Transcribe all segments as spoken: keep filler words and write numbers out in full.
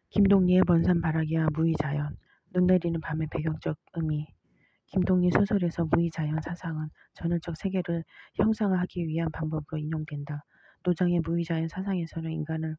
김동리의 먼산바라기와 무의자연, 눈 내리는 밤의 배경적 의미. 김동리 소설에서 무의자연 사상은 전을적 세계를 형상화하기 위한 방법으로 인용된다. 노장의 무의자연 사상에서는 인간을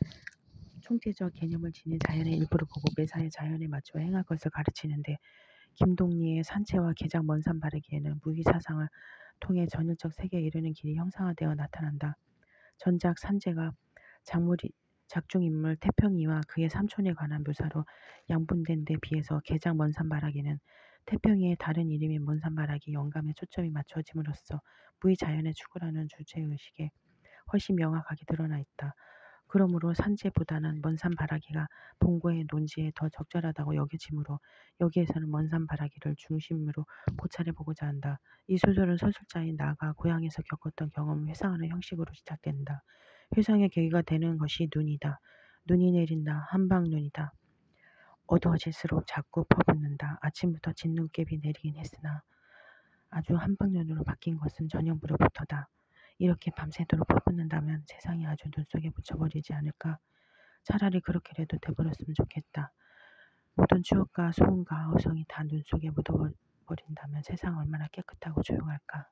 총체적 개념을 지닌 자연의 일부를 보고 매사에 자연에 맞춰 행할 것을 가르치는데, 김동리의 산채와 개장 먼산바라기에는 무의사상을 통해 전일적 세계에 이르는 길이 형상화되어 나타난다. 전작 산재가 작물이 작중인물 태평이와 그의 삼촌에 관한 묘사로 양분된 데 비해서 개장 먼산바라기는 태평이의 다른 이름인 먼산바라기 영감에 초점이 맞춰짐으로써 무의자연에 추구하는 주체의식에 훨씬 명확하게 드러나 있다. 그러므로 산재보다는 먼산바라기가 본고의 논지에 더 적절하다고 여겨지므로 여기에서는 먼산바라기를 중심으로 고찰해 보고자 한다. 이 소설은 서술자인 나가 고향에서 겪었던 경험을 회상하는 형식으로 시작된다. 회상의 계기가 되는 것이 눈이다. 눈이 내린다. 한방눈이다. 어두워질수록 자꾸 퍼붓는다. 아침부터 진눈깨비 내리긴 했으나 아주 한방눈으로 바뀐 것은 저녁무렵부터다. 이렇게 밤새도록 퍼붓는다면 세상이 아주 눈 속에 묻혀버리지 않을까? 차라리 그렇게라도 돼버렸으면 좋겠다. 모든 추억과 소음과 아우성이 다 눈 속에 묻어버린다면 세상 얼마나 깨끗하고 조용할까?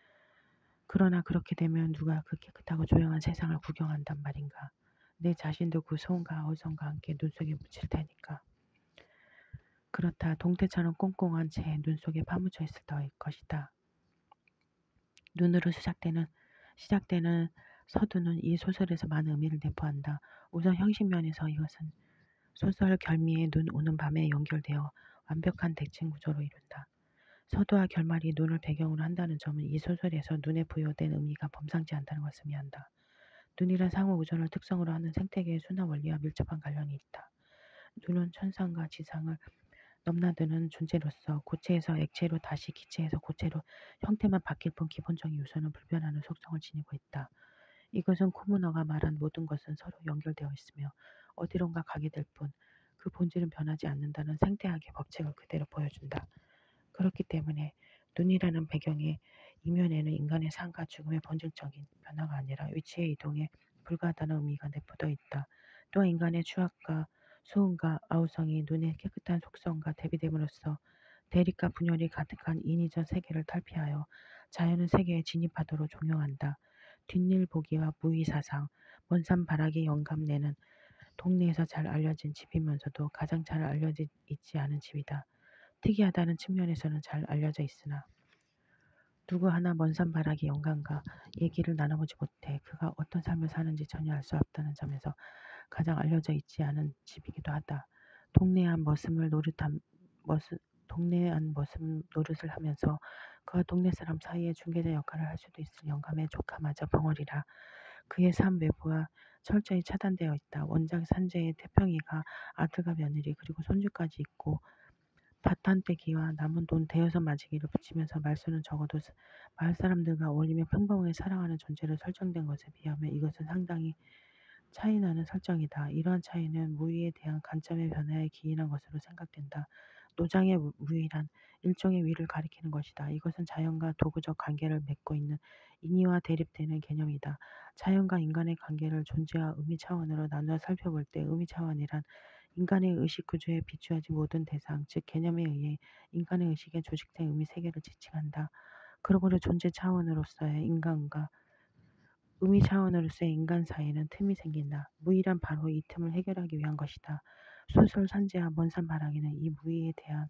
그러나 그렇게 되면 누가 그 깨끗하고 조용한 세상을 구경한단 말인가? 내 자신도 그 소음과 아우성과 함께 눈 속에 묻힐 테니까. 그렇다. 동태처럼 꽁꽁한 채 눈 속에 파묻혀 있을 것이다. 눈으로 시작되는 시작되는 서두는 이 소설에서 많은 의미를 내포한다. 우선 형식면에서 이것은 소설 결미의 눈 오는 밤에 연결되어 완벽한 대칭 구조로 이룬다. 서두와 결말이 눈을 배경으로 한다는 점은 이 소설에서 눈에 부여된 의미가 범상치 않다는 것을 의미한다. 눈이란 상호 우전을 특성으로 하는 생태계의 순환 원리와 밀접한 관련이 있다. 눈은 천상과 지상을 넘나드는 존재로서 고체에서 액체로 다시 기체에서 고체로 형태만 바뀔 뿐 기본적인 요소는 불변하는 속성을 지니고 있다. 이것은 코무너가 말한 모든 것은 서로 연결되어 있으며 어디론가 가게 될 뿐 그 본질은 변하지 않는다는 생태학의 법칙을 그대로 보여준다. 그렇기 때문에 눈이라는 배경의 이면에는 인간의 삶과 죽음의 본질적인 변화가 아니라 위치의 이동에 불과하다는 의미가 내포되어 있다. 또한 인간의 추악과 소음과 아우성이 눈의 깨끗한 속성과 대비됨으로써 대립과 분열이 가득한 인위적 세계를 탈피하여 자연의 세계에 진입하도록 종용한다. 뒷일 보기와 무의사상, 먼산 바라기 영감내는 동네에서 잘 알려진 집이면서도 가장 잘 알려져 있지 않은 집이다. 특이하다는 측면에서는 잘 알려져 있으나 누구 하나 먼산 바라기 영감과 얘기를 나눠보지 못해 그가 어떤 삶을 사는지 전혀 알 수 없다는 점에서 가장 알려져 있지 않은 집이기도 하다. 동네 안 머슴을 노릇한 머슴 동네 안 머슴 노릇을 하면서 그와 동네 사람 사이에 중개자 역할을 할 수도 있을 영감의 조카마저 벙어리라 그의 삶 외부와 철저히 차단되어 있다. 원작 산재의 태평이가 아들과 며느리 그리고 손주까지 있고 밭한떼기와 남은 돈 대여섯 맞이기를 붙이면서 말수는 적어도 마을 사람들과 어울리며 평범하게 살아가는 존재로 설정된 것에 비하면 이것은 상당히 차이나는 설정이다. 이러한 차이는 무의에 대한 관점의 변화에 기인한 것으로 생각된다. 노장의 무의란 일종의 위를 가리키는 것이다. 이것은 자연과 도구적 관계를 맺고 있는 인위와 대립되는 개념이다. 자연과 인간의 관계를 존재와 의미 차원으로 나누어 살펴볼 때 의미 차원이란 인간의 의식 구조에 비추어진 모든 대상, 즉 개념에 의해 인간의 의식에 조직된 의미 세계를 지칭한다. 그러므로 존재 차원으로서의 인간과 의미 차원으로서의 인간 사이에는 틈이 생긴다. 무의란 바로 이 틈을 해결하기 위한 것이다. 소설 산재와 먼산 바라기는 이 무의에 대한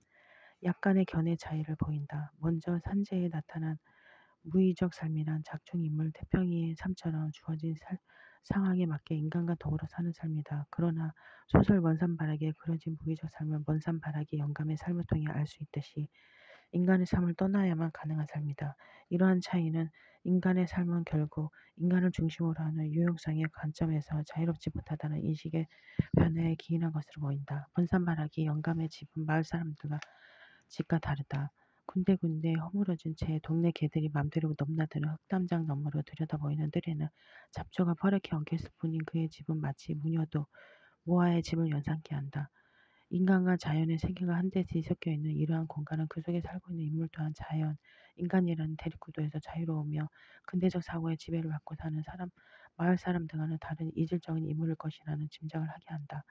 약간의 견해 차이를 보인다. 먼저 산재에 나타난 무의적 삶이란 작중인물 태평이의 삶처럼 주어진 살, 상황에 맞게 인간과 더불어 사는 삶이다. 그러나 소설 먼산바라기에 그려진 무의적 삶은 먼산바라기 영감의 삶을 통해 알 수 있듯이 인간의 삶을 떠나야만 가능한 삶이다. 이러한 차이는 인간의 삶은 결국 인간을 중심으로 하는 유형상의 관점에서 자유롭지 못하다는 인식의 변화에 기인한 것으로 보인다. 먼산바라기 영감의 집은 마을 사람들과 집과 다르다. 군데군데 허물어진 채 동네 개들이 맘대로 넘나드는 흙담장 너머로 들여다보이는 들에는 잡초가 퍼렇게 엉켰을 뿐인 그의 집은 마치 무녀도 모아의 집을 연상케 한다. 인간과 자연의 세계가 한데 뒤섞여 있는 이러한 공간은 그 속에 살고 있는 인물 또한 자연, 인간이라는 대립구도에서 자유로우며 근대적 사고의 지배를 받고 사는 사람, 마을 사람 등과는 다른 이질적인 인물일 것이라는 짐작을 하게 한다.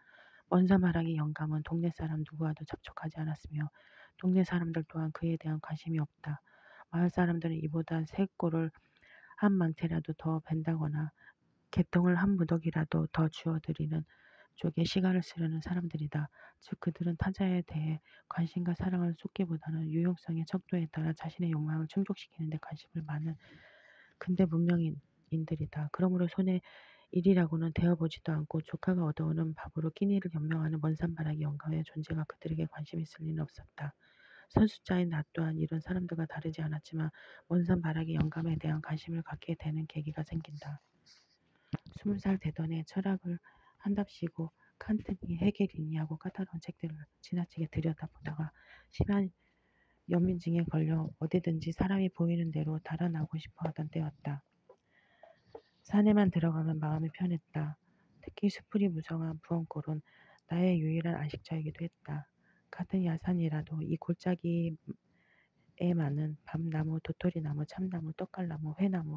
원산바라기 영감은 동네 사람 누구와도 접촉하지 않았으며 동네 사람들 또한 그에 대한 관심이 없다. 마을 사람들은 이보다 세 꼴을 한 망태라도 더 벤다거나 개통을 한 무더기라도 더 주어들이는 쪽에 시간을 쓰려는 사람들이다. 즉 그들은 타자에 대해 관심과 사랑을 쏟기보다는 유용성의 척도에 따라 자신의 욕망을 충족시키는 데 관심을 많은 근대 문명인들이다. 그러므로 손에 일이라고는 대어보지도 않고 조카가 얻어오는 밥으로 끼니를 연명하는 먼산바라기 영감의 존재가 그들에게 관심 있을 리는 없었다. 선수자인 나 또한 이런 사람들과 다르지 않았지만 먼산바라기 영감에 대한 관심을 갖게 되는 계기가 생긴다. 스무 살 되던 해 철학을 한답시고 칸트니, 헤겔이니 하고 까다로운 책들을 지나치게 들여다보다가 심한 연민증에 걸려 어디든지 사람이 보이는 대로 달아나고 싶어 하던 때였다. 산에만 들어가면 마음이 편했다. 특히 수풀이 무성한 부엉골은 나의 유일한 안식처이기도 했다. 같은 야산이라도 이 골짜기에 많은 밤나무, 도토리나무, 참나무, 떡갈나무, 회나무,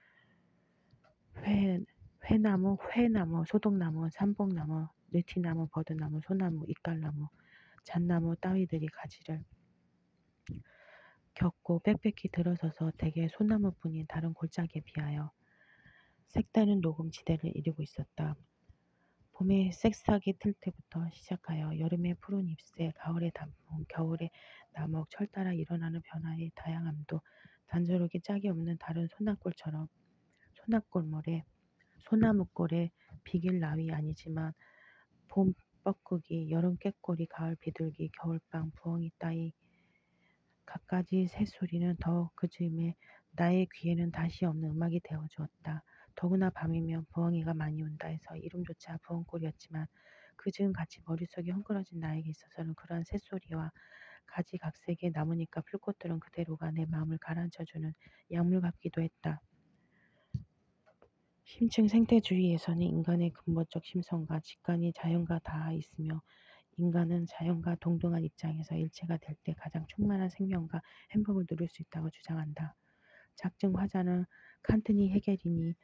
회, 회나무, 회나무, 소독나무, 삼복나무, 느티나무, 버드나무, 소나무, 이깔나무, 잣나무 따위들이 가지를 겹고 빽빽히 들어서서 대개 소나무뿐인 다른 골짜기에 비하여 색다른 녹음지대를 이루고 있었다. 봄에 쌕싹이 틀 때부터 시작하여 여름의 푸른 잎새, 가을의 단풍, 겨울의 나목, 철 따라 일어나는 변화의 다양함도 단조롭게 짝이 없는 다른 소나골처럼 소나골물에 소나무골에 비길 나위 아니지만 봄 뻐꾸기, 여름 꾀꼬리, 가을 비둘기, 겨울방, 부엉이 따위 갖가지 새소리는 더 그즈음에 나의 귀에는 다시 없는 음악이 되어주었다. 더구나 밤이면 부엉이가 많이 온다 해서 이름조차 부엉골이었지만 그즈음 같이 머릿속이 헝클어진 나에게 있어서는 그러한 새소리와 가지각색의 나무니까 풀꽃들은 그대로가 내 마음을 가라앉혀주는 약물 같기도 했다. 심층 생태주의에서는 인간의 근본적 심성과 직관이 자연과 닿아 있으며 인간은 자연과 동등한 입장에서 일체가 될 때 가장 충만한 생명과 행복을 누릴 수 있다고 주장한다. 작증 화자는 칸트니 헤겔이니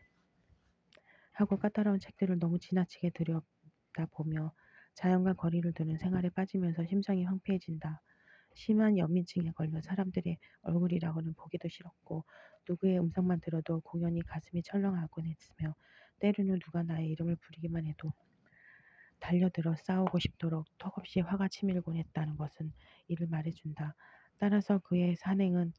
하고 까다로운 책들을 너무 지나치게 들여다보며 자연과 거리를 두는 생활에 빠지면서 심성이 황폐해진다. 심한 연민증에 걸려 사람들의 얼굴이라고는 보기도 싫었고 누구의 음성만 들어도 공연히 가슴이 철렁하곤 했으며 때로는 누가 나의 이름을 부르기만 해도 달려들어 싸우고 싶도록 턱없이 화가 치밀곤 했다는 것은 이를 말해준다. 따라서 그의 산행은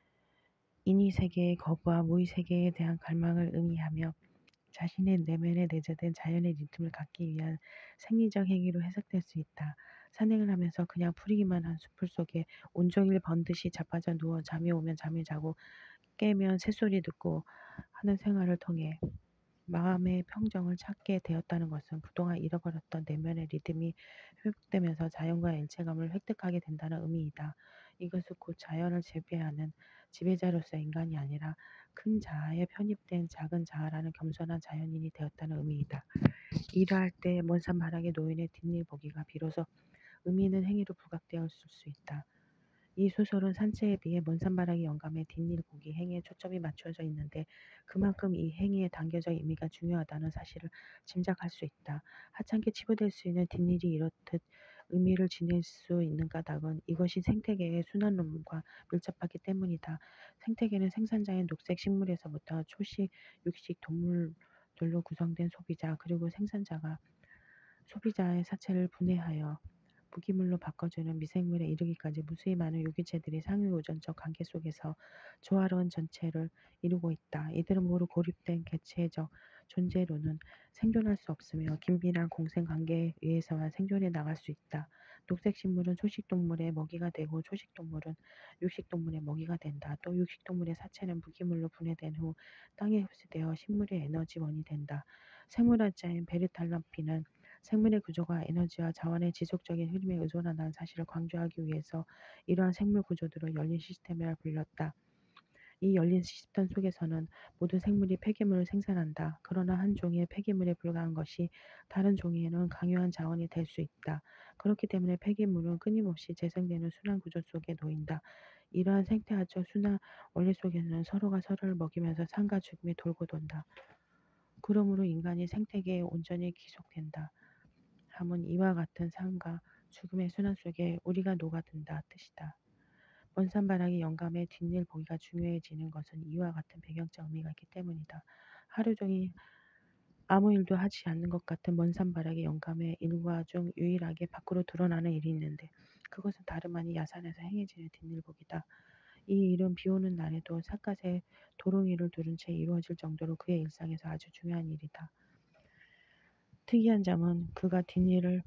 인위세계의 거부와 무의세계에 대한 갈망을 의미하며 자신의 내면에 내재된 자연의 리듬을 갖기 위한 생리적 행위로 해석될 수 있다. 산행을 하면서 그냥 풀이기만 한 숲을 속에 온종일 번듯이 자빠져 누워 잠이 오면 잠을 자고 깨면 새소리 듣고 하는 생활을 통해 마음의 평정을 찾게 되었다는 것은 그동안 잃어버렸던 내면의 리듬이 회복되면서 자연과 일체감을 획득하게 된다는 의미이다. 이것은 곧 자연을 지배하는 지배자로서의 인간이 아니라 큰 자아에 편입된 작은 자아라는 겸손한 자연인이 되었다는 의미이다. 이러할 때 먼산 바락의 노인의 뒷일 보기가 비로소 의미 있는 행위로 부각되었을 수 있다. 이 소설은 산체에 비해 먼산바라기 영감의 뒷일 보기 행위에 초점이 맞춰져 있는데 그만큼 이 행위의 단계적 의미가 중요하다는 사실을 짐작할 수 있다. 하찮게 치부될 수 있는 뒷일이 이렇듯 의미를 지닐 수 있는 까닭은 이것이 생태계의 순환 논문과 밀접하기 때문이다. 생태계는 생산자인 녹색 식물에서부터 초식, 육식 동물들로 구성된 소비자 그리고 생산자가 소비자의 사체를 분해하여 무기물로 바꿔주는 미생물에 이르기까지 무수히 많은 유기체들이 상호우전적 관계 속에서 조화로운 전체를 이루고 있다. 이들은 모두 고립된 개체적 존재로는 생존할 수 없으며 긴밀한 공생관계에 의해서만 생존해 나갈 수 있다. 녹색식물은 초식동물의 먹이가 되고 초식동물은 육식동물의 먹이가 된다. 또 육식동물의 사체는 무기물로 분해된 후 땅에 흡수되어 식물의 에너지원이 된다. 생물학자인 베르탈람피는 생물의 구조가 에너지와 자원의 지속적인 흐름에 의존한다는 사실을 강조하기 위해서 이러한 생물 구조들을 열린 시스템이라 불렸다. 이 열린 시스템 속에서는 모든 생물이 폐기물을 생산한다. 그러나 한 종의 폐기물에 불과한 것이 다른 종에는 강요한 자원이 될 수 있다. 그렇기 때문에 폐기물은 끊임없이 재생되는 순환 구조 속에 놓인다. 이러한 생태학적 순환 원리 속에서는 서로가 서로를 먹이면서 삶과 죽음이 돌고 돈다. 그러므로 인간이 생태계에 온전히 귀속된다. 함은 이와 같은 삶과 죽음의 순환 속에 우리가 녹아든다 뜻이다. 먼 산바라기 영감의 뒷일 보기가 중요해지는 것은 이와 같은 배경적 의미가 있기 때문이다. 하루 종일 아무 일도 하지 않는 것 같은 먼 산바라기 영감의 일과 중 유일하게 밖으로 드러나는 일이 있는데 그것은 다름 아닌 야산에서 행해지는 뒷일복이다. 이 일은 비오는 날에도 삿갓에 도롱이를 두른 채 이루어질 정도로 그의 일상에서 아주 중요한 일이다. 특이한 점은 그가 뒷일을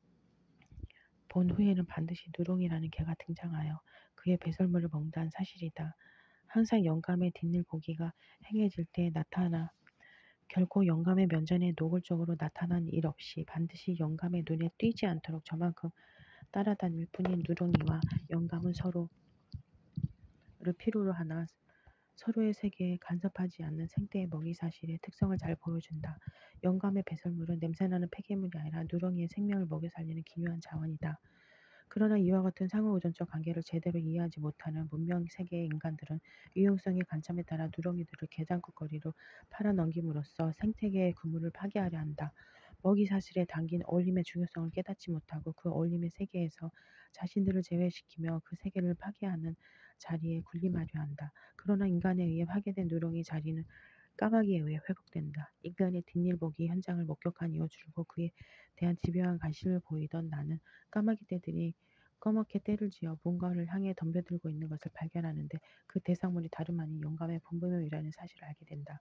본 후에는 반드시 누렁이라는 개가 등장하여 그의 배설물을 먹는다는 사실이다. 항상 영감의 뒷일 보기가 행해질 때 나타나 결코 영감의 면전에 노골적으로 나타난 일 없이 반드시 영감의 눈에 띄지 않도록 저만큼 따라다닐 뿐인 누렁이와 영감은 서로를 필요로 하나 서로의 세계에 간섭하지 않는 생태의 먹이 사실의 특성을 잘 보여준다. 영감의 배설물은 냄새나는 폐기물이 아니라 누렁이의 생명을 먹여 살리는 기묘한 자원이다. 그러나 이와 같은 상호우전적 관계를 제대로 이해하지 못하는 문명 세계의 인간들은 유용성의 관점에 따라 누렁이들을 개장국거리로 팔아넘김으로써 생태계의 그물을 파괴하려 한다. 먹이 사슬에 담긴 어울림의 중요성을 깨닫지 못하고 그 어울림의 세계에서 자신들을 제외시키며 그 세계를 파괴하는 자리에 군림하려 한다. 그러나 인간에 의해 파괴된 누렁이 자리는 까마귀에 의해 회복된다. 인간의 뒷일보기 현장을 목격한 이후 줄고 그에 대한 집요한 관심을 보이던 나는 까마귀 떼들이 꺼멓게 떼를 지어 뭔가를 향해 덤벼들고 있는 것을 발견하는데 그 대상물이 다름 아닌 영감의 분부명이라는 사실을 알게 된다.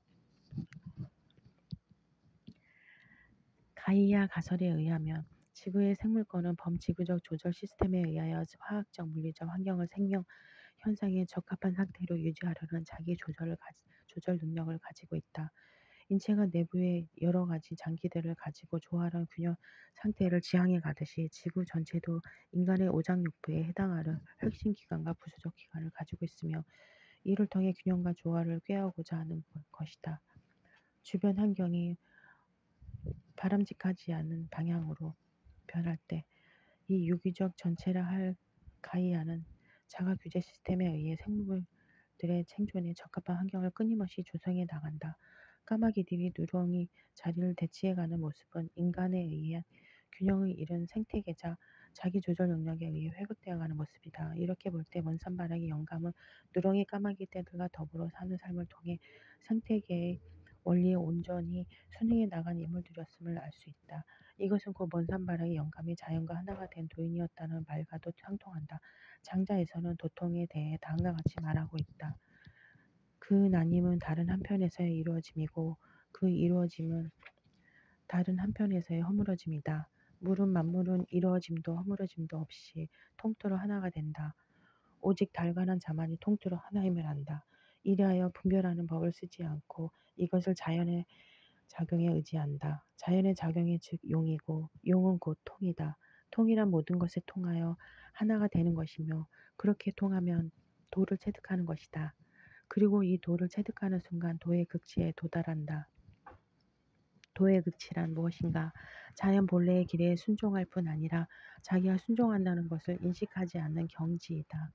가이아 가설에 의하면 지구의 생물권은 범지구적 조절 시스템에 의하여 화학적, 물리적 환경을 생명 현상에 적합한 상태로 유지하려는 자기 조절을 가, 조절 능력을 가지고 있다. 인체가 내부에 여러 가지 장기들을 가지고 조화로운 균형 상태를 지향해 가듯이 지구 전체도 인간의 오장육부에 해당하는 핵심 기관과 부수적 기관을 가지고 있으며 이를 통해 균형과 조화를 꾀하고자 하는 것이다. 주변 환경이 바람직하지 않은 방향으로 변할 때 이 유기적 전체라 할 가이아는 자가 규제 시스템에 의해 생물들의 생존에 적합한 환경을 끊임없이 조성해 나간다. 까마귀들이 누렁이 자리를 대치해가는 모습은 인간에 의해 균형을 잃은 생태계자 자기 조절 능력에 의해 회복되어가는 모습이다. 이렇게 볼 때 먼산바라기 영감은 누렁이 까마귀 떼들과 더불어 사는 삶을 통해 생태계의 원리에 온전히 순응해 나간 인물들이었음을 알 수 있다. 이것은 곧 먼산바라기 영감이 자연과 하나가 된 도인이었다는 말과도 상통한다. 장자에서는 도통에 대해 다음과 같이 말하고 있다. 그 나님은 다른 한편에서의 이루어짐이고 그 이루어짐은 다른 한편에서의 허물어짐이다. 물은 만물은 이루어짐도 허물어짐도 없이 통틀어 하나가 된다. 오직 달관한 자만이 통틀어 하나임을 안다. 이리하여 분별하는 법을 쓰지 않고 이것을 자연의 작용에 의지한다. 자연의 작용이 즉 용이고 용은 곧 통이다. 통이란 모든 것에 통하여 하나가 되는 것이며 그렇게 통하면 도를 체득하는 것이다. 그리고 이 도를 체득하는 순간 도의 극치에 도달한다. 도의 극치란 무엇인가? 자연 본래의 길에 순종할 뿐 아니라 자기가 순종한다는 것을 인식하지 않는 경지이다.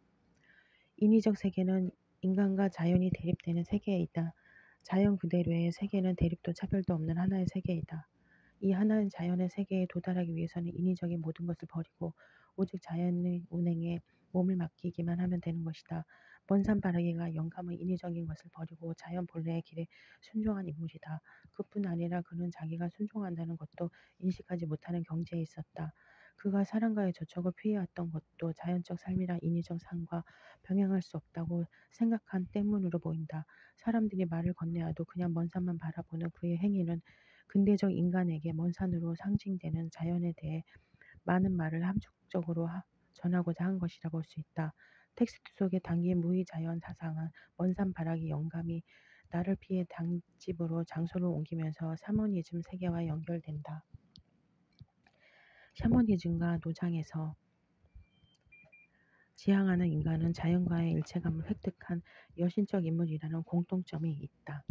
인위적 세계는 인간과 자연이 대립되는 세계이다. 자연 그대로의 세계는 대립도 차별도 없는 하나의 세계이다. 이 하나의 자연의 세계에 도달하기 위해서는 인위적인 모든 것을 버리고 오직 자연의 운행에 몸을 맡기기만 하면 되는 것이다. 먼산바라기가 영감은 인위적인 것을 버리고 자연 본래의 길에 순종한 인물이다. 그뿐 아니라 그는 자기가 순종한다는 것도 인식하지 못하는 경지에 있었다. 그가 사람과의 접촉을 피해왔던 것도 자연적 삶이라 인위적 삶과 병행할 수 없다고 생각한 때문으로 보인다. 사람들이 말을 건네와도 그냥 먼 산만 바라보는 그의 행위는 근대적 인간에게 먼 산으로 상징되는 자연에 대해 많은 말을 함축적으로 하, 전하고자 한 것이라 볼 수 있다. 텍스트 속에 담긴 무의자연 사상은 먼산 바라기 영감이 나를 피해 당집으로 장소를 옮기면서 샤머니즘 세계와 연결된다. 샤머니즘과 노장에서 지향하는 인간은 자연과의 일체감을 획득한 여신적 인물이라는 공통점이 있다.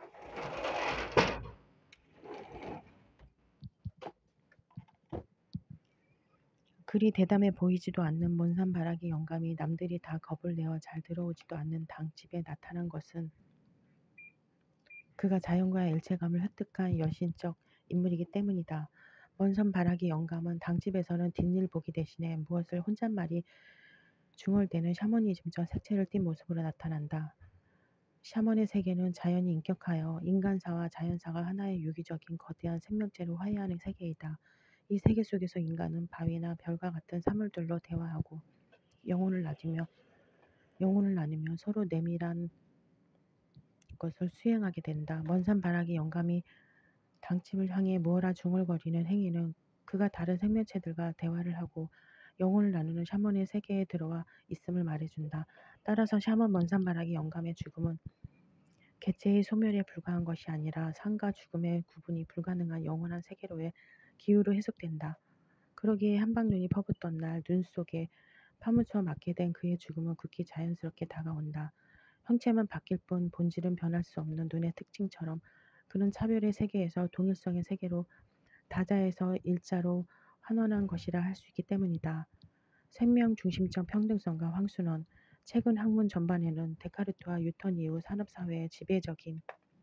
그리 대담해 보이지도 않는 먼산바라기 영감이 남들이 다 겁을 내어 잘 들어오지도 않는 당집에 나타난 것은 그가 자연과의 일체감을 획득한 여신적 인물이기 때문이다. 먼 산 바라기 영감은 당집에서는 뒷일 보기 대신에 무엇을 혼잣말이 중얼대는 샤머니즘적 색채를 띤 모습으로 나타난다. 샤먼의 세계는 자연이 인격하여 인간사와 자연사가 하나의 유기적인 거대한 생명체로 화해하는 세계이다. 이 세계 속에서 인간은 바위나 별과 같은 사물들로 대화하고 영혼을 나누며 영혼을 나누며 서로 내밀한 것을 수행하게 된다. 먼산 바라기 영감이 당집을 향해 무어라 중얼거리는 행위는 그가 다른 생명체들과 대화를 하고 영혼을 나누는 샤먼의 세계에 들어와 있음을 말해준다. 따라서 샤먼 먼산 바라기 영감의 죽음은 개체의 소멸에 불과한 것이 아니라 삶과 죽음의 구분이 불가능한 영원한 세계로의 기후로 해석된다. 그러기에 한방눈이 퍼붓던 날 눈 속에 파묻혀 맞게 된 그의 죽음은 극히 자연스럽게 다가온다. 형체만 바뀔 뿐 본질은 변할 수 없는 눈의 특징처럼 그는 차별의 세계에서 동일성의 세계로 다자에서 일자로 환원한 것이라 할 수 있기 때문이다. 생명 중심적 평등성과 황순원 최근 학문 전반에는 데카르트와 뉴턴 이후 산업사회의 지배적인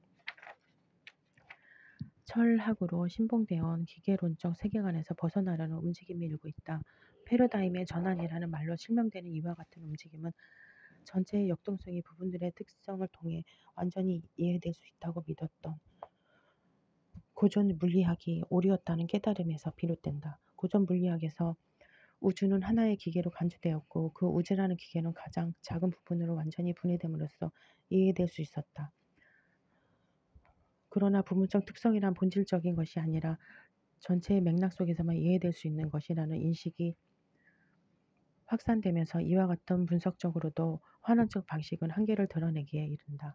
철학으로 신봉되어 온 기계론적 세계관에서 벗어나려는 움직임이 일고 있다. 패러다임의 전환이라는 말로 실명되는 이와 같은 움직임은 전체의 역동성이 부분들의 특성을 통해 완전히 이해될 수 있다고 믿었던 고전 물리학이 오류였다는 깨달음에서 비롯된다. 고전 물리학에서 우주는 하나의 기계로 간주되었고 그 우주라는 기계는 가장 작은 부분으로 완전히 분해됨으로써 이해될 수 있었다. 그러나 부분적 특성이란 본질적인 것이 아니라 전체의 맥락 속에서만 이해될 수 있는 것이라는 인식이 확산되면서 이와 같은 분석적으로도 환원적 방식은 한계를 드러내기에 이른다.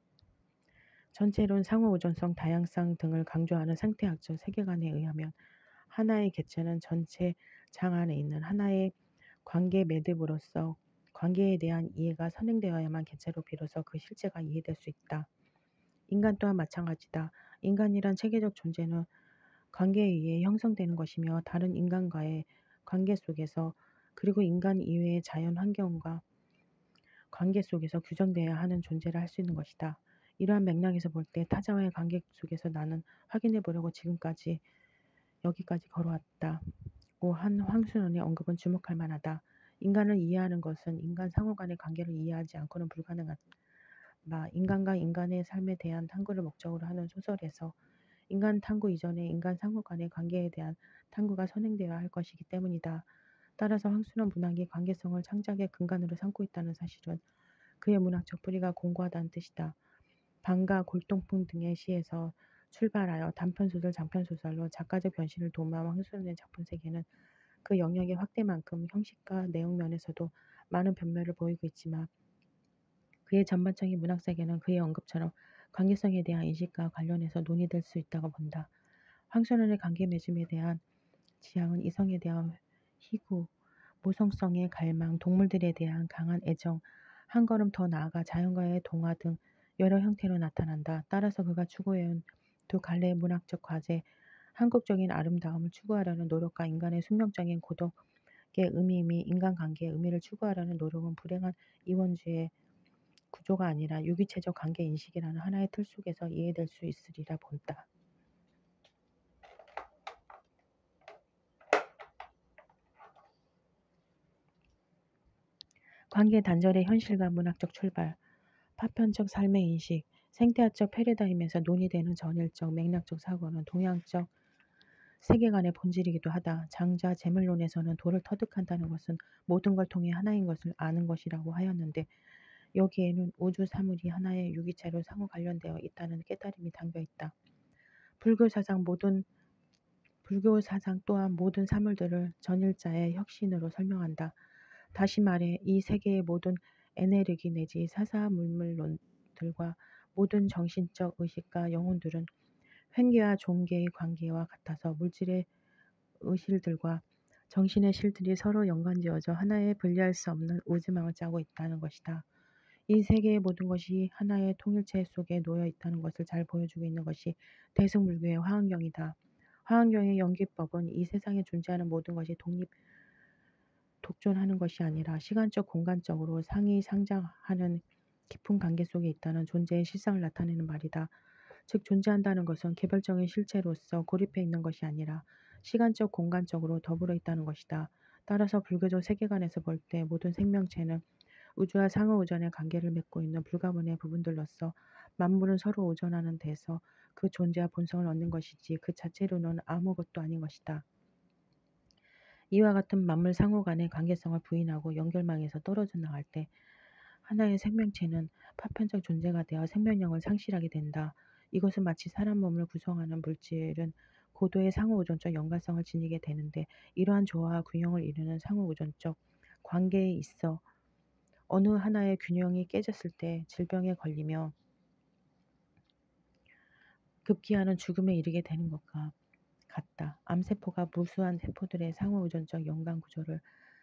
전체론, 상호우존성, 다양성 등을 강조하는 생태학적 세계관에 의하면 하나의 개체는 전체 장 안에 있는 하나의 관계 매듭으로서 관계에 대한 이해가 선행되어야만 개체로 비로소 그 실체가 이해될 수 있다. 인간 또한 마찬가지다. 인간이란 체계적 존재는 관계에 의해 형성되는 것이며 다른 인간과의 관계 속에서 그리고 인간 이외의 자연 환경과 관계 속에서 규정되어야 하는 존재를 할 수 있는 것이다. 이러한 맥락에서 볼 때 타자와의 관계 속에서 나는 확인해 보려고 지금까지 여기까지 걸어왔다고 한 황순원의 언급은 주목할 만하다. 인간을 이해하는 것은 인간 상호 간의 관계를 이해하지 않고는 불가능한 바 인간과 인간의 삶에 대한 탐구를 목적으로 하는 소설에서 인간 탐구 이전에 인간 상호 간의 관계에 대한 탐구가 선행되어야 할 것이기 때문이다. 따라서 황순원 문학이 관계성을 창작의 근간으로 삼고 있다는 사실은 그의 문학적 뿌리가 공고하다는 뜻이다. 방가, 골동품 등의 시에서 출발하여 단편소설, 장편소설로 작가적 변신을 도모한 황순원의 작품 세계는 그 영역의 확대만큼 형식과 내용 면에서도 많은 변별을 보이고 있지만 그의 전반적인 문학세계는 그의 언급처럼 관계성에 대한 인식과 관련해서 논의될 수 있다고 본다. 황순원의 관계 맺음에 대한 지향은 이성에 대한 희구, 모성성의 갈망, 동물들에 대한 강한 애정, 한 걸음 더 나아가 자연과의 동화 등 여러 형태로 나타난다. 따라서 그가 추구해온 두 갈래의 문학적 과제, 한국적인 아름다움을 추구하려는 노력과 인간의 숙명적인 고독의 의미 및 인간관계의 의미를 추구하려는 노력은 불행한 이원주의 구조가 아니라 유기체적 관계 인식이라는 하나의 틀 속에서 이해될 수 있으리라 본다. 관계 단절의 현실과 문학적 출발, 파편적 삶의 인식, 생태학적 패러다임에서 논의되는 전일적 맥락적 사고는 동양적 세계관의 본질이기도 하다. 장자 재물론에서는 도를 터득한다는 것은 모든 걸 통해 하나인 것을 아는 것이라고 하였는데 여기에는 우주 사물이 하나의 유기체로 상호 관련되어 있다는 깨달음이 담겨 있다. 불교 사상 모든 불교 사상 또한 모든 사물들을 전일자의 혁신으로 설명한다. 다시 말해 이 세계의 모든 에네르기 내지 사사물물론들과 모든 정신적 의식과 영혼들은 횡계와 종계의 관계와 같아서 물질의 의실들과 정신의 실들이 서로 연관지어져 하나의 분리할 수 없는 우주망을 짜고 있다는 것이다. 이 세계의 모든 것이 하나의 통일체 속에 놓여 있다는 것을 잘 보여주고 있는 것이 대승불교의 화엄경이다. 화엄경의 연기법은 이 세상에 존재하는 모든 것이 독립, 독존하는 것이 아니라 시간적, 공간적으로 상이 상장하는 깊은 관계 속에 있다는 존재의 실상을 나타내는 말이다. 즉 존재한다는 것은 개별적인 실체로서 고립해 있는 것이 아니라 시간적, 공간적으로 더불어 있다는 것이다. 따라서 불교적 세계관에서 볼 때 모든 생명체는 우주와 상호우전의 관계를 맺고 있는 불가분의 부분들로서 만물은 서로 우전하는 데서 그 존재와 본성을 얻는 것이지 그 자체로는 아무것도 아닌 것이다. 이와 같은 만물 상호 간의 관계성을 부인하고 연결망에서 떨어져 나갈 때 하나의 생명체는 파편적 존재가 되어 생명력을 상실하게 된다. 이것은 마치 사람 몸을 구성하는 물질은 고도의 상호우전적 연관성을 지니게 되는데 이러한 조화와 균형을 이루는 상호우전적 관계에 있어 어느 하나의 균형이 깨졌을 때 질병에 걸리며 급기야는 죽음에 이르게 되는 것과 같다. 암세포가 무수한 세포들의 상호우전적 연관 구조를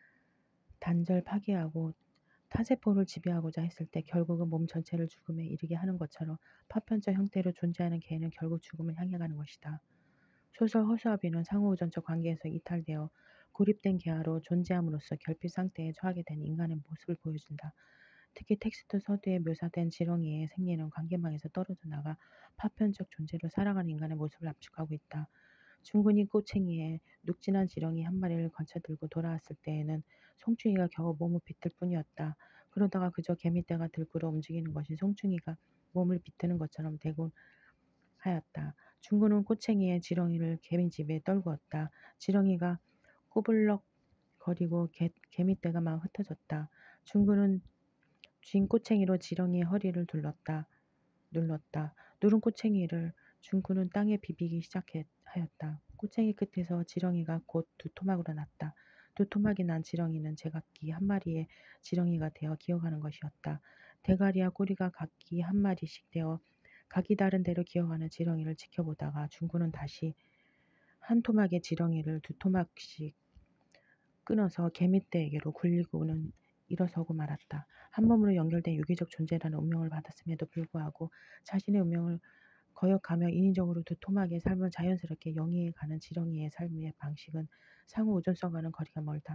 단절 파괴하고 타세포를 지배하고자 했을 때 결국은 몸 전체를 죽음에 이르게 하는 것처럼 파편적 형태로 존재하는 개는 결국 죽음을 향해 가는 것이다. 소설 허수아비는 상호우전적 관계에서 이탈되어 고립된 개화로 존재함으로써 결핍 상태에 처하게 된 인간의 모습을 보여준다. 특히 텍스트 서두에 묘사된 지렁이의 생리는 관계망에서 떨어져 나가 파편적 존재로 살아가는 인간의 모습을 압축하고 있다. 중군이 꼬챙이에 눅진한 지렁이 한 마리를 건쳐들고 돌아왔을 때에는 송충이가 겨우 몸을 비틀 뿐이었다. 그러다가 그저 개미떼가 들끓어 움직이는 것이 송충이가 몸을 비트는 것처럼 되곤 하였다. 중군은 꼬챙이에 지렁이를 개미집에 떨구었다. 지렁이가 꾸불럭 거리고 개, 개미떼가 막 흩어졌다. 중군은 쥔 꼬챙이로 지렁이의 허리를 둘렀다. 눌렀다. 누른 꼬챙이를 중군은 땅에 비비기 시작하였다. 꼬챙이 끝에서 지렁이가 곧 두 토막으로 났다. 두 토막이 난 지렁이는 제각기 한 마리의 지렁이가 되어 기어가는 것이었다. 대가리와 꼬리가 각기 한 마리씩 되어 각기 다른 데로 기어가는 지렁이를 지켜보다가 중군은 다시 한 토막의 지렁이를 두 토막씩 끊어서 개미떼에게로 굴리고는 일어서고 말았다. 한 몸으로 연결된 유기적 존재라는 운명을 받았음에도 불구하고 자신의 운명을 거역하며 인위적으로 두 토막의 삶을 자연스럽게 영위해가는 지렁이의 삶의 방식은 상호 우전성과는 거리가 멀다.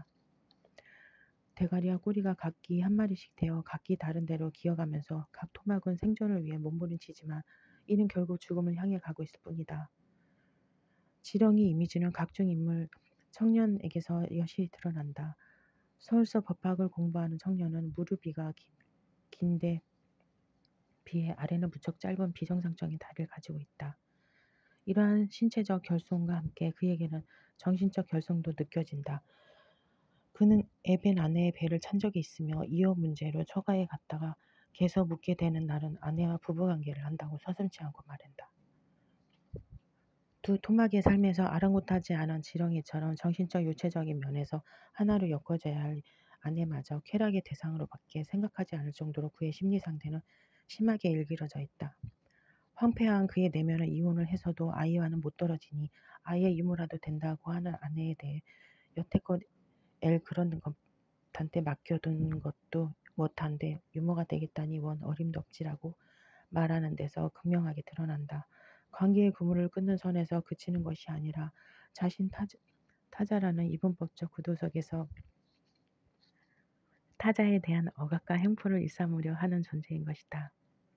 대가리와 꼬리가 각기 한 마리씩 되어 각기 다른 데로 기어가면서 각 토막은 생존을 위해 몸부림치지만 이는 결국 죽음을 향해 가고 있을 뿐이다. 지렁이 이미지는 각종 인물, 청년에게서 여실히 드러난다. 서울서 법학을 공부하는 청년은 무릎 위가 긴데 비해 아래는 무척 짧은 비정상적인 다리를 가지고 있다. 이러한 신체적 결손과 함께 그에게는 정신적 결손도 느껴진다. 그는 애벤 아내의 배를 찬 적이 있으며 이어 문제로 처가에 갔다가 개서 묻게 되는 날은 아내와 부부관계를 한다고 서슴지 않고 말한다. 두 토막의 삶에서 아랑곳하지 않은 지렁이처럼 정신적 유체적인 면에서 하나로 엮어져야 할 아내마저 쾌락의 대상으로 밖에 생각하지 않을 정도로 그의 심리 상태는 심하게 일그러져 있다. 황폐한 그의 내면은 이혼을 해서도 아이와는 못 떨어지니 아이의 유무라도 된다고 하는 아내에 대해 여태껏 엘 그런 것한테 맡겨둔 것도 못한데 유모가 되겠다니 원 어림도 없지라고 말하는 데서 극명하게 드러난다. 관계의 그물을 끊는 선에서 그치는 것이 아니라 자신 타자, 타자라는 이분법적 구도석에서 타자에 대한 억압과 행포를 일삼으려 하는 존재인 것이다.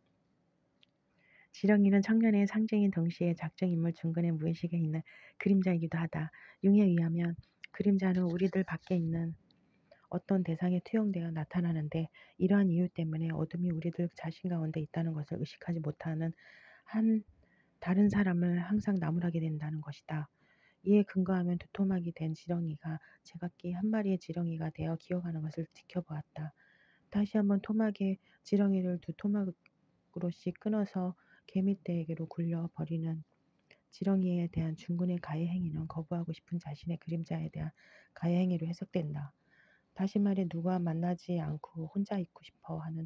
지렁이는 청년의 상징인 동시에 작정인물 중근의 무의식에 있는 그림자이기도 하다. 융에 의하면 그림자는 우리들 밖에 있는 어떤 대상에 투영되어 나타나는데 이러한 이유 때문에 어둠이 우리들 자신 가운데 있다는 것을 의식하지 못하는 한 다른 사람을 항상 나무라게 된다는 것이다. 이에 근거하면 두토막이 된 지렁이가 제각기 한 마리의 지렁이가 되어 기어가는 것을 지켜보았다. 다시 한번 토막의 지렁이를 두 토막으로씩 끊어서 개미떼에게로 굴려 버리는 지렁이에 대한 중군의 가해 행위는 거부하고 싶은 자신의 그림자에 대한 가해 행위로 해석된다. 다시 말해 누구와 만나지 않고 혼자 있고 싶어 하는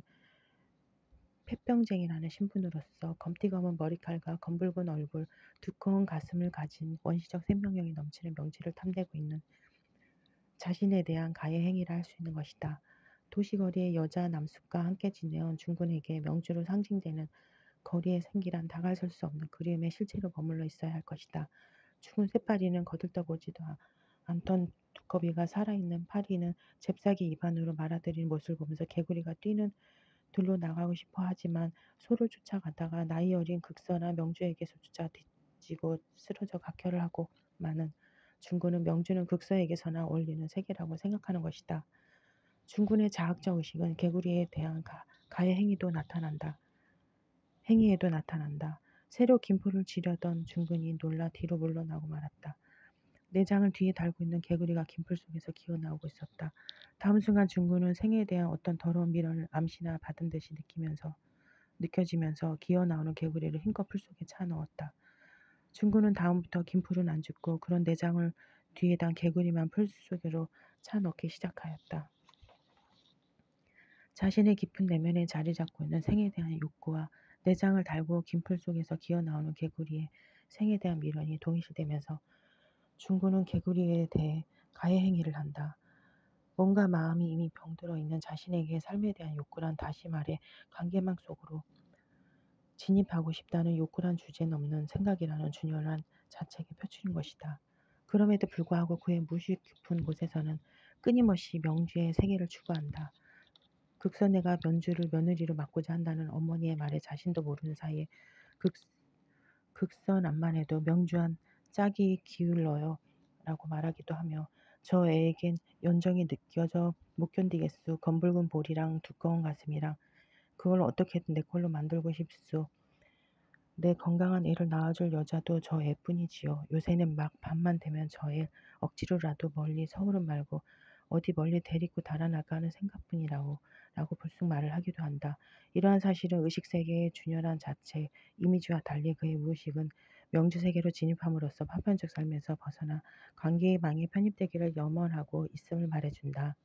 폐병쟁이라는 신분으로서 검티검은 머리칼과 검붉은 얼굴, 두꺼운 가슴을 가진 원시적 생명력이 넘치는 명치를 탐내고 있는 자신에 대한 가해 행위를 할 수 있는 것이다. 도시거리의 여자 남숙과 함께 지내온 중군에게 명주로 상징되는 거리의 생기란 다가설 수 없는 그리움에 실제로 머물러 있어야 할 것이다. 죽은 쇠파리는 거들떠보지도 않던 두꺼비가 살아있는 파리는 잽싸게 입안으로 말아들이는 모습을 보면서 개구리가 뛰는 들로 나가고 싶어 하지만 소를 쫓아가다가 나이 어린 극서나 명주에게서 주자 뒤지고 쓰러져 각혈을 하고 마는 중군은 명주는 극서에게서나 어울리는 세계라고 생각하는 것이다. 중군의 자학적 의식은 개구리에 대한 가, 가해 행위도 나타난다. 행위에도 나타난다. 새로 김포를 지려던 중군이 놀라 뒤로 물러나고 말았다. 내장을 뒤에 달고 있는 개구리가 김풀 속에서 기어나오고 있었다. 다음 순간 중군은 생에 대한 어떤 더러운 미련을 암시나 받은 듯이 느끼면서 느껴지면서 기어나오는 개구리를 힘껏 풀 속에 차 넣었다. 중군은 다음부터 김풀은 안 죽고 그런 내장을 뒤에 단 개구리만 풀 속으로 차 넣기 시작하였다. 자신의 깊은 내면에 자리 잡고 있는 생에 대한 욕구와 내장을 달고 김풀 속에서 기어나오는 개구리의 생에 대한 미련이 동일시되면서 중군은 개구리에 대해 가해 행위를 한다. 뭔가 마음이 이미 병들어 있는 자신에게 삶에 대한 욕구란, 다시 말해 관계망 속으로 진입하고 싶다는 욕구란 주제 넘는 생각이라는 준연한 자책의 표출인 것이다. 그럼에도 불구하고 그의 무식 깊은 곳에서는 끊임없이 명주의 세계를 추구한다. 극선애가 면주를 며느리로 맡고자 한다는 어머니의 말에 자신도 모르는 사이에 극, 극선 암만 해도 명주한 짝이 기울러요 라고 말하기도 하며 저 애에겐 연정이 느껴져 못 견디겠수. 검붉은 볼이랑 두꺼운 가슴이랑 그걸 어떻게든 내 걸로 만들고 싶수. 내 건강한 애를 낳아줄 여자도 저 애뿐이지요. 요새는 막 밤만 되면 저 애 억지로라도 멀리 서울은 말고 어디 멀리 데리고 달아날까 하는 생각뿐이라고 라고 불쑥 말을 하기도 한다. 이러한 사실은 의식세계의 준연한 자체, 이미지와 달리 그의 무의식은 명주세계로 진입함으로써 파편적 삶에서 벗어나 관계의 망에 편입되기를 염원하고 있음을 말해준다.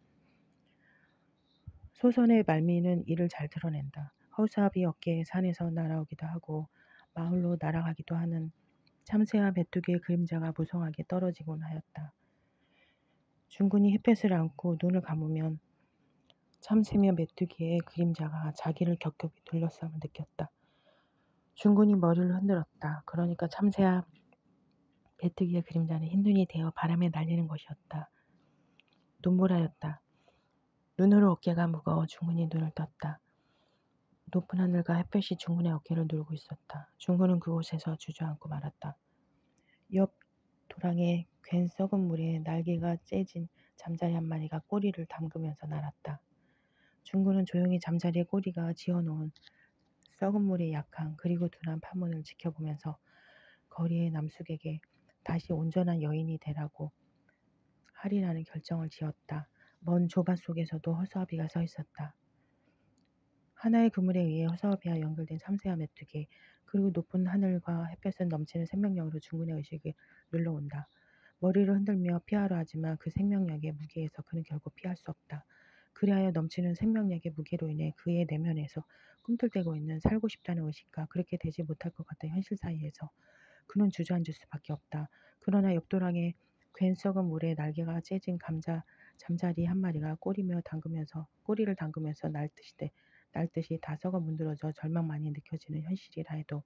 소선의 말미는 이를 잘 드러낸다. 허수아비 어깨에 산에서 날아오기도 하고 마을로 날아가기도 하는 참새와 메뚜기의 그림자가 무성하게 떨어지곤 하였다. 중군이 햇볕을 안고 눈을 감으면 참새며 메뚜기의 그림자가 자기를 겹겹이 둘러싸며 느꼈다. 중군이 머리를 흔들었다. 그러니까 참새와 메뚜기의 그림자는 흰눈이 되어 바람에 날리는 것이었다. 눈보라였다. 눈으로 어깨가 무거워 중군이 눈을 떴다. 높은 하늘과 햇볕이 중군의 어깨를 누르고 있었다. 중군은 그곳에서 주저앉고 말았다. 옆 도랑에 괜 썩은 물에 날개가 째진 잠자리 한 마리가 꼬리를 담그면서 날았다. 중군은 조용히 잠자리의 꼬리가 지어놓은 썩은 물의 약한 그리고 둔한 파문을 지켜보면서 거리의 남숙에게 다시 온전한 여인이 되라고 하리라는 결정을 지었다. 먼 조밭 속에서도 허수아비가 서 있었다. 하나의 그물에 의해 허수아비와 연결된 참새와 메뚜기 그리고 높은 하늘과 햇볕은 넘치는 생명력으로 중군의 의식을 눌러온다. 머리를 흔들며 피하려 하지만 그 생명력의 무게에서 그는 결국 피할 수 없다. 그리하여 넘치는 생명력의 무게로 인해 그의 내면에서 꿈틀대고 있는 살고 싶다는 의식과 그렇게 되지 못할 것 같은 현실 사이에서 그는 주저앉을 수밖에 없다. 그러나 옆도랑에 괜 썩은 물에 날개가 째진 감자 잠자리 한 마리가 꼬리며 담그면서 꼬리를 담그면서 날듯이 날듯이 다 썩어 문드러져 절망만이 느껴지는 현실이라 해도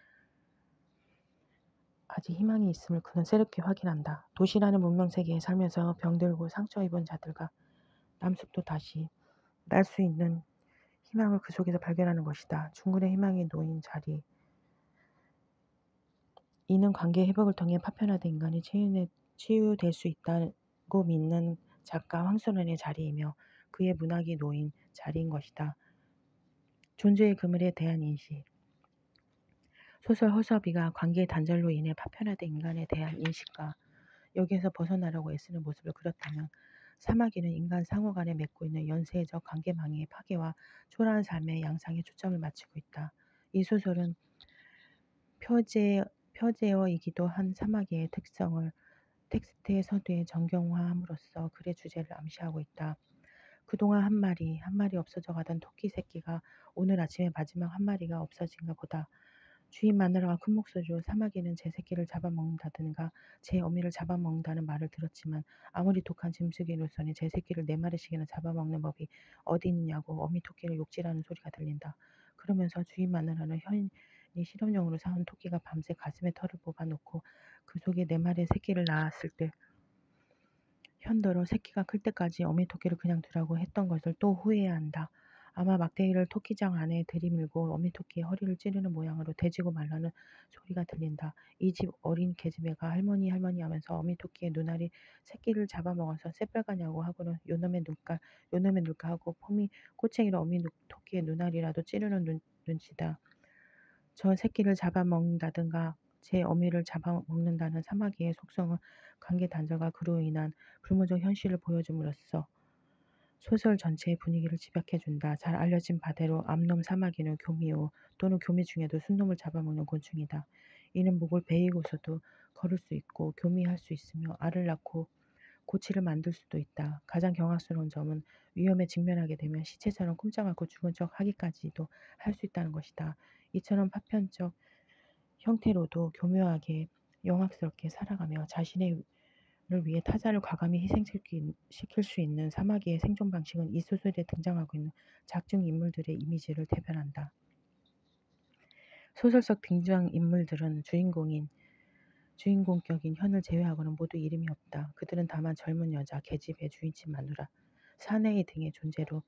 아직 희망이 있음을 그는 새롭게 확인한다. 도시라는 문명세계에 살면서 병들고 상처 입은 자들과 남숙도 다시 날 수 있는 희망을 그 속에서 발견하는 것이다. 중군의 희망이 놓인 자리. 이는 관계 회복을 통해 파편화된 인간이 치유내, 치유될 수 있다고 믿는 작가 황선원의 자리이며 그의 문학이 놓인 자리인 것이다. 존재의 그물에 대한 인식. 소설 허수아비가 관계의 단절로 인해 파편화된 인간에 대한 인식과 여기에서 벗어나려고 애쓰는 모습을 그렸다면 사마귀는 인간 상호 간에 맺고 있는 연쇄적 관계망의 파괴와 초라한 삶의 양상에 초점을 맞추고 있다. 이 소설은 표제, 표제어이기도 한 사마귀의 특성을 텍스트의 서두에 정경화함으로써 글의 주제를 암시하고 있다. 그동안 한 마리, 한 마리 없어져 가던 토끼 새끼가 오늘 아침에 마지막 한 마리가 없어진가 보다. 주인 마누라가 큰 목소리로 사마귀는 제 새끼를 잡아먹는다든가 제 어미를 잡아먹는다는 말을 들었지만 아무리 독한 짐승이로서는 제 새끼를 네 마리씩이나 잡아먹는 법이 어디 있느냐고 어미 토끼를 욕질하는 소리가 들린다. 그러면서 주인 마누라는 현이 실험용으로 사온 토끼가 밤새 가슴에 털을 뽑아놓고 그 속에 네 마리의 새끼를 낳았을 때 현더러 새끼가 클 때까지 어미 토끼를 그냥 두라고 했던 것을 또 후회해야 한다. 아마 막대기를 토끼장 안에 들이밀고 어미토끼의 허리를 찌르는 모양으로 대지고 말라는 소리가 들린다. 이 집 어린 계집애가 할머니 할머니 하면서 어미토끼의 눈알이 새끼를 잡아먹어서 새빨가냐고 하고는 요놈의 눈깔 요놈의 눈깔 하고 폼이 꼬챙이로 어미토끼의 눈알이라도 찌르는 눈, 눈치다. 저 새끼를 잡아먹는다든가 제 어미를 잡아먹는다는 사마귀의 속성은 관계 단절과 그로 인한 불모적 현실을 보여줌으로써 소설 전체의 분위기를 집약해준다. 잘 알려진 바대로 암놈 사마귀는 교미요 또는 교미 중에도 순놈을 잡아먹는 곤충이다. 이는 목을 베이고서도 걸을 수 있고 교미할 수 있으며 알을 낳고 고치를 만들 수도 있다. 가장 경악스러운 점은 위험에 직면하게 되면 시체처럼 꼼짝 않고 죽은 척 하기까지도 할 수 있다는 것이다. 이처럼 파편적 형태로도 교묘하게 영악스럽게 살아가며 자신의 를 위해 타자를 과감히 희생시킬 수 있는 사마귀의 생존 방식은 이 소설에 등장하고 있는 작중 인물들의 이미지를 대변한다. 소설 속 등장인물들은 주인공인 주인공격인 현을 제외하고는 모두 이름이 없다. 그들은 다만 젊은 여자, 계집애, 주인집 마누라, 사내의 등의 존재로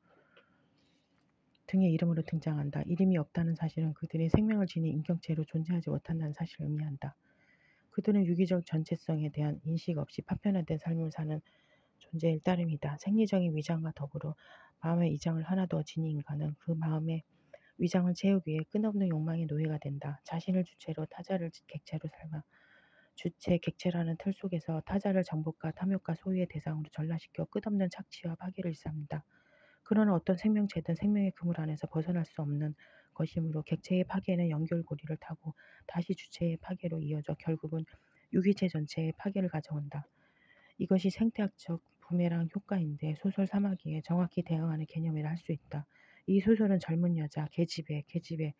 등의 이름으로 등장한다. 이름이 없다는 사실은 그들이 생명을 지닌 인격체로 존재하지 못한다는 사실을 의미한다. 그들은 유기적 전체성에 대한 인식 없이 파편화된 삶을 사는 존재일 따름이다. 생리적인 위장과 더불어 마음의 이장을 하나 더 지닌 인간은 그 마음의 위장을 채우기 위해 끝없는 욕망의 노예가 된다. 자신을 주체로 타자를 객체로 삼아 주체, 객체라는 틀 속에서 타자를 정복과 탐욕과 소유의 대상으로 전락시켜 끝없는 착취와 파괴를 일삼는다. 그러나 어떤 생명체든 생명의 그물 안에서 벗어날 수 없는 것이므로 객체의 파괴는 연결고리를 타고 다시 주체의 파괴로 이어져 결국은 유기체 전체의 파괴를 가져온다. 이것이 생태학적 부메랑 효과인데 소설 사마귀에 정확히 대응하는 개념이라 할 수 있다. 이 소설은 젊은 여자, 계집애, 계집애,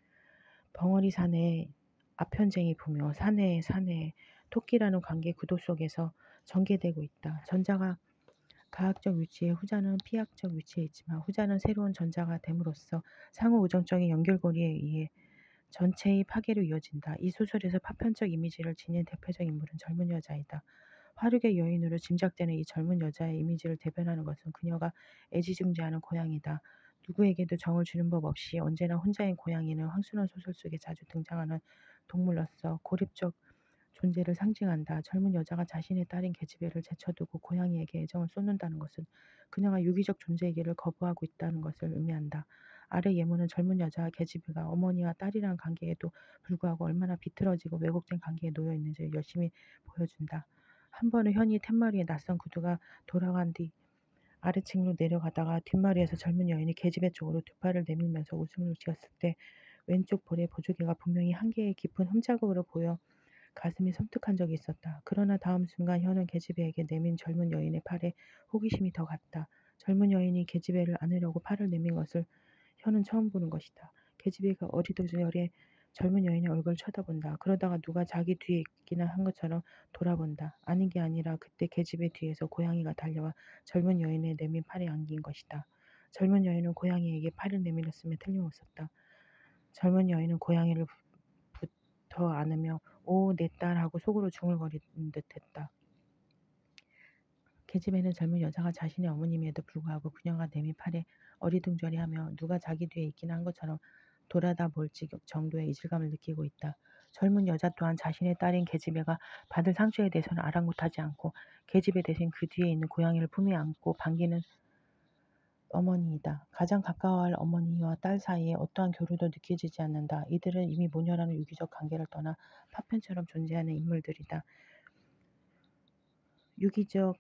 벙어리 사내의 아편쟁이 부묘, 사내의 사내의 토끼라는 관계 구도 속에서 전개되고 있다. 전자가 가학적 위치에 후자는 피학적 위치에 있지만 후자는 새로운 전자가 됨으로써 상호 우정적인 연결고리에 의해 전체의 파괴로 이어진다. 이 소설에서 파편적 이미지를 지닌 대표적 인물은 젊은 여자이다. 화류계 여인으로 짐작되는 이 젊은 여자의 이미지를 대변하는 것은 그녀가 애지중지하는 고양이다. 누구에게도 정을 주는 법 없이 언제나 혼자인 고양이는 황순한 소설 속에 자주 등장하는 동물로서 고립적 존재를 상징한다. 젊은 여자가 자신의 딸인 계집애를 제쳐두고 고양이에게 애정을 쏟는다는 것은 그녀가 유기적 존재이기를 거부하고 있다는 것을 의미한다. 아래 예문은 젊은 여자와 계집애가 어머니와 딸이라는 관계에도 불구하고 얼마나 비틀어지고 왜곡된 관계에 놓여 있는지를 열심히 보여준다. 한 번은 현이 툇마리의 낯선 구두가 돌아간 뒤 아래층으로 내려가다가 뒷마리에서 젊은 여인이 계집애 쪽으로 두 팔을 내밀면서 웃음을 지었을 때 왼쪽 볼의 보조개가 분명히 한 개의 깊은 흠자국으로 보여 가슴이 섬뜩한 적이 있었다. 그러나 다음 순간 현은 계집애에게 내민 젊은 여인의 팔에 호기심이 더 갔다. 젊은 여인이 계집애를 안으려고 팔을 내민 것을 현은 처음 보는 것이다. 계집애가 어리둥절해 젊은 여인의 얼굴을 쳐다본다. 그러다가 누가 자기 뒤에 있기는 한 것처럼 돌아본다. 아닌 게 아니라 그때 계집애 뒤에서 고양이가 달려와 젊은 여인의 내민 팔에 안긴 것이다. 젊은 여인은 고양이에게 팔을 내밀었음에 틀림없었다. 젊은 여인은 고양이를 붙어 안으며 오, 내 딸 하고 속으로 중얼거리는 듯했다. 계집애는 젊은 여자가 자신의 어머님에도 불구하고 그녀가 내민 팔에 어리둥절해하며 누가 자기 뒤에 있기는 한 것처럼 돌아다 볼 정도의 이질감을 느끼고 있다. 젊은 여자 또한 자신의 딸인 계집애가 받을 상처에 대해서는 아랑곳하지 않고 계집애 대신 그 뒤에 있는 고양이를 품에 안고 반기는 어머니이다. 가장 가까워할 어머니와 딸 사이에 어떠한 교류도 느껴지지 않는다. 이들은 이미 모녀라는 유기적 관계를 떠나 파편처럼 존재하는 인물들이다. 유기적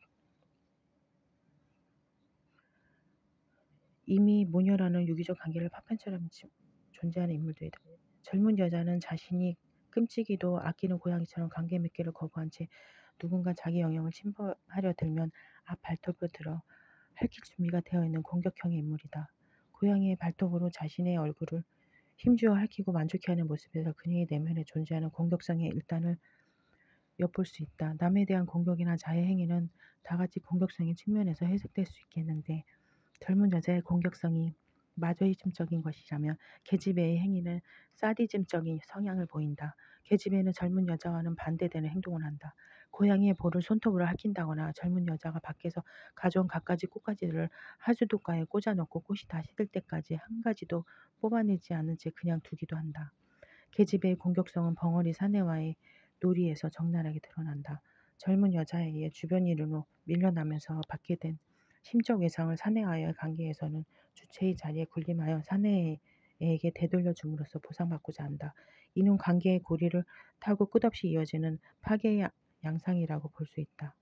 이미 모녀라는 유기적 관계를 파편처럼 존재하는 인물들이다. 젊은 여자는 자신이 끔찍이도 아끼는 고양이처럼 관계 맺기를 거부한 채 누군가 자기 영역을 침범하려 들면 앞 발톱을 들어 핥힐 준비가 되어 있는 공격형의 인물이다. 고양이의 발톱으로 자신의 얼굴을 힘주어 핥히고 만족해하는 모습에서 그녀의 내면에 존재하는 공격성의 일단을 엿볼 수 있다. 남에 대한 공격이나 자해 행위는 다같이 공격성의 측면에서 해석될 수 있겠는데 젊은 여자의 공격성이 마저이즘적인 것이라면 계집애의 행위는 사디즘적인 성향을 보인다. 계집애는 젊은 여자와는 반대되는 행동을 한다. 고양이의 볼을 손톱으로 핥힌다거나 젊은 여자가 밖에서 가져온 갖가지 꽃가지를 하수도가에 꽂아 넣고 꽃이 다 시들 때까지 한 가지도 뽑아내지 않은 채 그냥 두기도 한다. 계집애의 공격성은 벙어리 사내와의 놀이에서 적나라하게 드러난다. 젊은 여자에게 주변 일으로 밀려나면서 받게 된 심적 외상을 사내와의 관계에서는 주체의 자리에 군림하여 사내에게 되돌려 줌으로써 보상받고자 한다. 이는 관계의 고리를 타고 끝없이 이어지는 파괴의 양상이라고 볼 수 있다.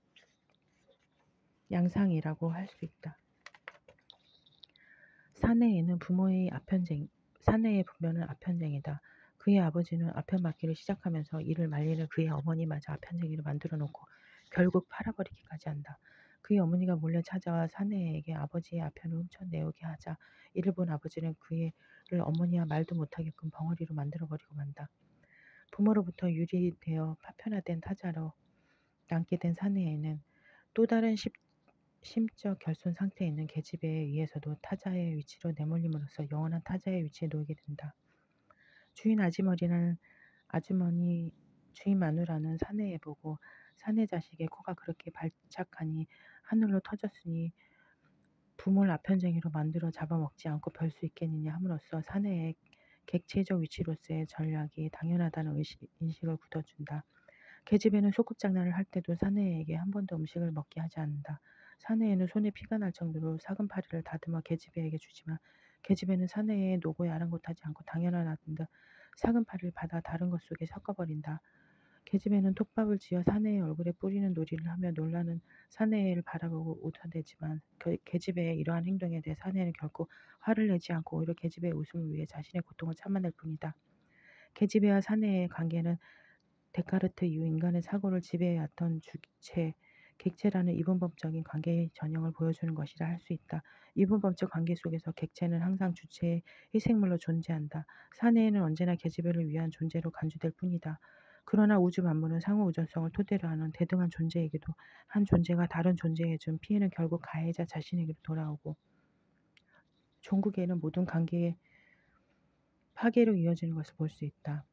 양상이라고 할 수 있다. 사내에는 부모의 아편쟁, 사내의 부모는 아편쟁이다. 그의 아버지는 아편맞기를 시작하면서 이를 말리는 그의 어머니마저 아편쟁이를 만들어 놓고 결국 팔아버리기까지 한다. 그의 어머니가 몰래 찾아와 사내에게 아버지의 아편을 훔쳐내오게 하자 이를 본 아버지는 그를 어머니와 말도 못하게끔 벙어리로 만들어버리고 만다. 부모로부터 유리되어 파편화된 타자로 남게 된 사내에는 또 다른 십, 심적 결손 상태에 있는 계집애에 의해서도 타자의 위치로 내몰림으로써 영원한 타자의 위치에 놓이게 된다. 주인 아주머니는 아주머니 주인 마누라는 사내에 보고 사내 자식의 코가 그렇게 발착하니 하늘로 터졌으니 부모를 아편쟁이로 만들어 잡아먹지 않고 별 수 있겠느냐 함으로써 사내의 객체적 위치로서의 전략이 당연하다는 의식, 인식을 굳어준다. 계집애는 소꿉장난을 할 때도 사내에게 한 번도 음식을 먹게 하지 않는다. 사내에는 손에 피가 날 정도로 사금파리를 다듬어 계집애에게 주지만 계집애는 사내의 노고에 아랑곳하지 않고 당연한 듯 사금파리를 받아 다른 것 속에 섞어버린다. 계집애는 톱밥을 쥐어 사내의 얼굴에 뿌리는 놀이를 하며 놀라는 사내를 바라보고 웃어대지만 그 계집애의 이러한 행동에 대해 사내는 결코 화를 내지 않고 오히려 계집애의 웃음을 위해 자신의 고통을 참아낼 뿐이다. 계집애와 사내의 관계는 데카르트 이후 인간의 사고를 지배해왔던 주체, 객체라는 이분법적인 관계의 전형을 보여주는 것이라 할 수 있다. 이분법적 관계 속에서 객체는 항상 주체의 희생물로 존재한다. 사내에는 언제나 계집애를 위한 존재로 간주될 뿐이다. 그러나 우주 만물은 상호 우전성을 토대로 하는 대등한 존재이기도 한 존재가 다른 존재에 준 피해는 결국 가해자 자신에게로 돌아오고 종국에는 모든 관계의 파괴로 이어지는 것을 볼 수 있다.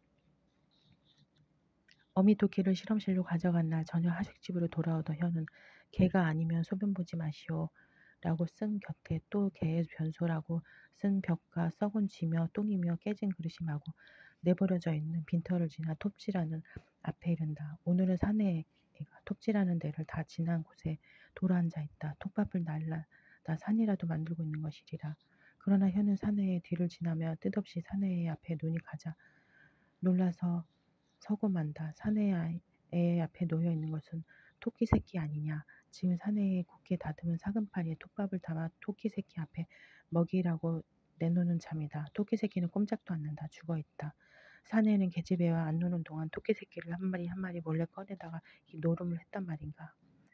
어미토끼를 실험실로 가져간 날 저녁 하숙집으로 돌아오던 현은 개가 아니면 소변 보지 마시오 라고 쓴 곁에 또 개의 변소라고 쓴 벽과 썩은 쥐며 똥이며 깨진 그릇이 마구 내버려져 있는 빈터를 지나 톱지라는 앞에 이른다. 오늘은 사내가 톱지라는 데를 다 지난 곳에 돌아앉아 있다. 톱밥을 날라다 산이라도 만들고 있는 것이리라. 그러나 현은 사내의 뒤를 지나며 뜻없이 사내의 앞에 눈이 가자 놀라서 서고 만다. 사내의 애 앞에 놓여 있는 것은 토끼 새끼 아니냐. 지금 사내에 굳게 다듬은 사금파리에 톱밥을 담아 토끼 새끼 앞에 먹이라고 내놓는 참이다. 토끼 새끼는 꼼짝도 않는다. 죽어 있다. 사내는 계집애와 안 노는 동안 토끼 새끼를 한 마리 한 마리 몰래 꺼내다가 이 노름을 했단 말인가.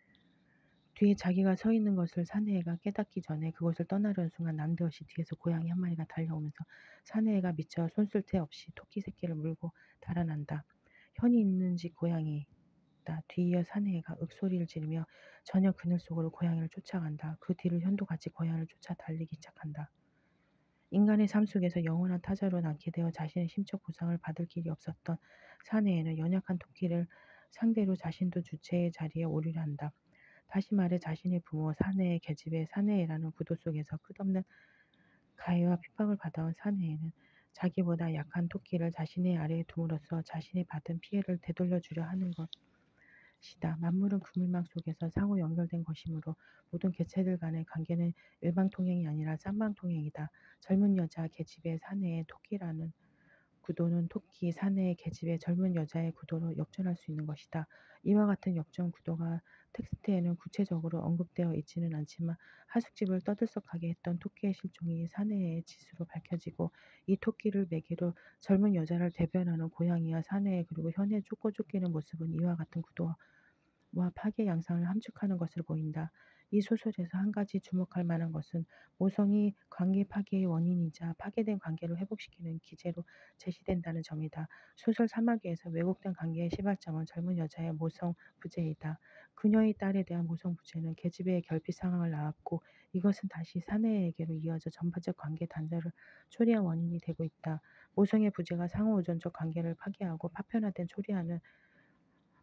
뒤에 자기가 서 있는 것을 사내가 깨닫기 전에 그곳을 떠나려는 순간 남대없이 뒤에서 고양이 한 마리가 달려오면서 사내가 미쳐 손쓸 새 없이 토끼 새끼를 물고 달아난다. 현이 있는 집 고양이다. 뒤이어 사내가 윽소리를 지르며 저녁 그늘 속으로 고양이를 쫓아간다. 그 뒤를 현도 같이 고양이를 쫓아 달리기 시작한다. 인간의 삶 속에서 영원한 타자로 남게 되어 자신의 심적 보상을 받을 길이 없었던 사내에는 연약한 토끼를 상대로 자신도 주체의 자리에 오르려 한다. 다시 말해 자신의 부모 사내의 계집애 사내라는 구도 속에서 끝없는 가해와 핍박을 받아온 사내에는 자기보다 약한 토끼를 자신의 아래에 둠으로써 자신이 받은 피해를 되돌려주려 하는 것이다. 만물은 그물망 속에서 상호 연결된 것이므로 모든 개체들 간의 관계는 일방통행이 아니라 쌍방통행이다. 젊은 여자 계집애 사내의 토끼라는 구도는 토끼 사내의 계집애 젊은 여자의 구도로 역전할 수 있는 것이다. 이와 같은 역전 구도가 텍스트에는 구체적으로 언급되어 있지는 않지만 하숙집을 떠들썩하게 했던 토끼의 실종이 사내의 짓으로 밝혀지고 이 토끼를 매개로 젊은 여자를 대변하는 고양이와 사내 그리고 현에 쫓고 쫓기는 모습은 이와 같은 구도와 파괴 양상을 함축하는 것으로 보인다. 이 소설에서 한 가지 주목할 만한 것은 모성이 관계 파괴의 원인이자 파괴된 관계를 회복시키는 기제로 제시된다는 점이다. 소설 사마귀에서 왜곡된 관계의 시발점은 젊은 여자의 모성 부재이다. 그녀의 딸에 대한 모성 부재는 계집애의 결핍 상황을 낳았고 이것은 다시 사내에게로 이어져 전반적 관계 단절을 초래한 원인이 되고 있다. 모성의 부재가 상호 의존적 관계를 파괴하고 파편화된 초래하는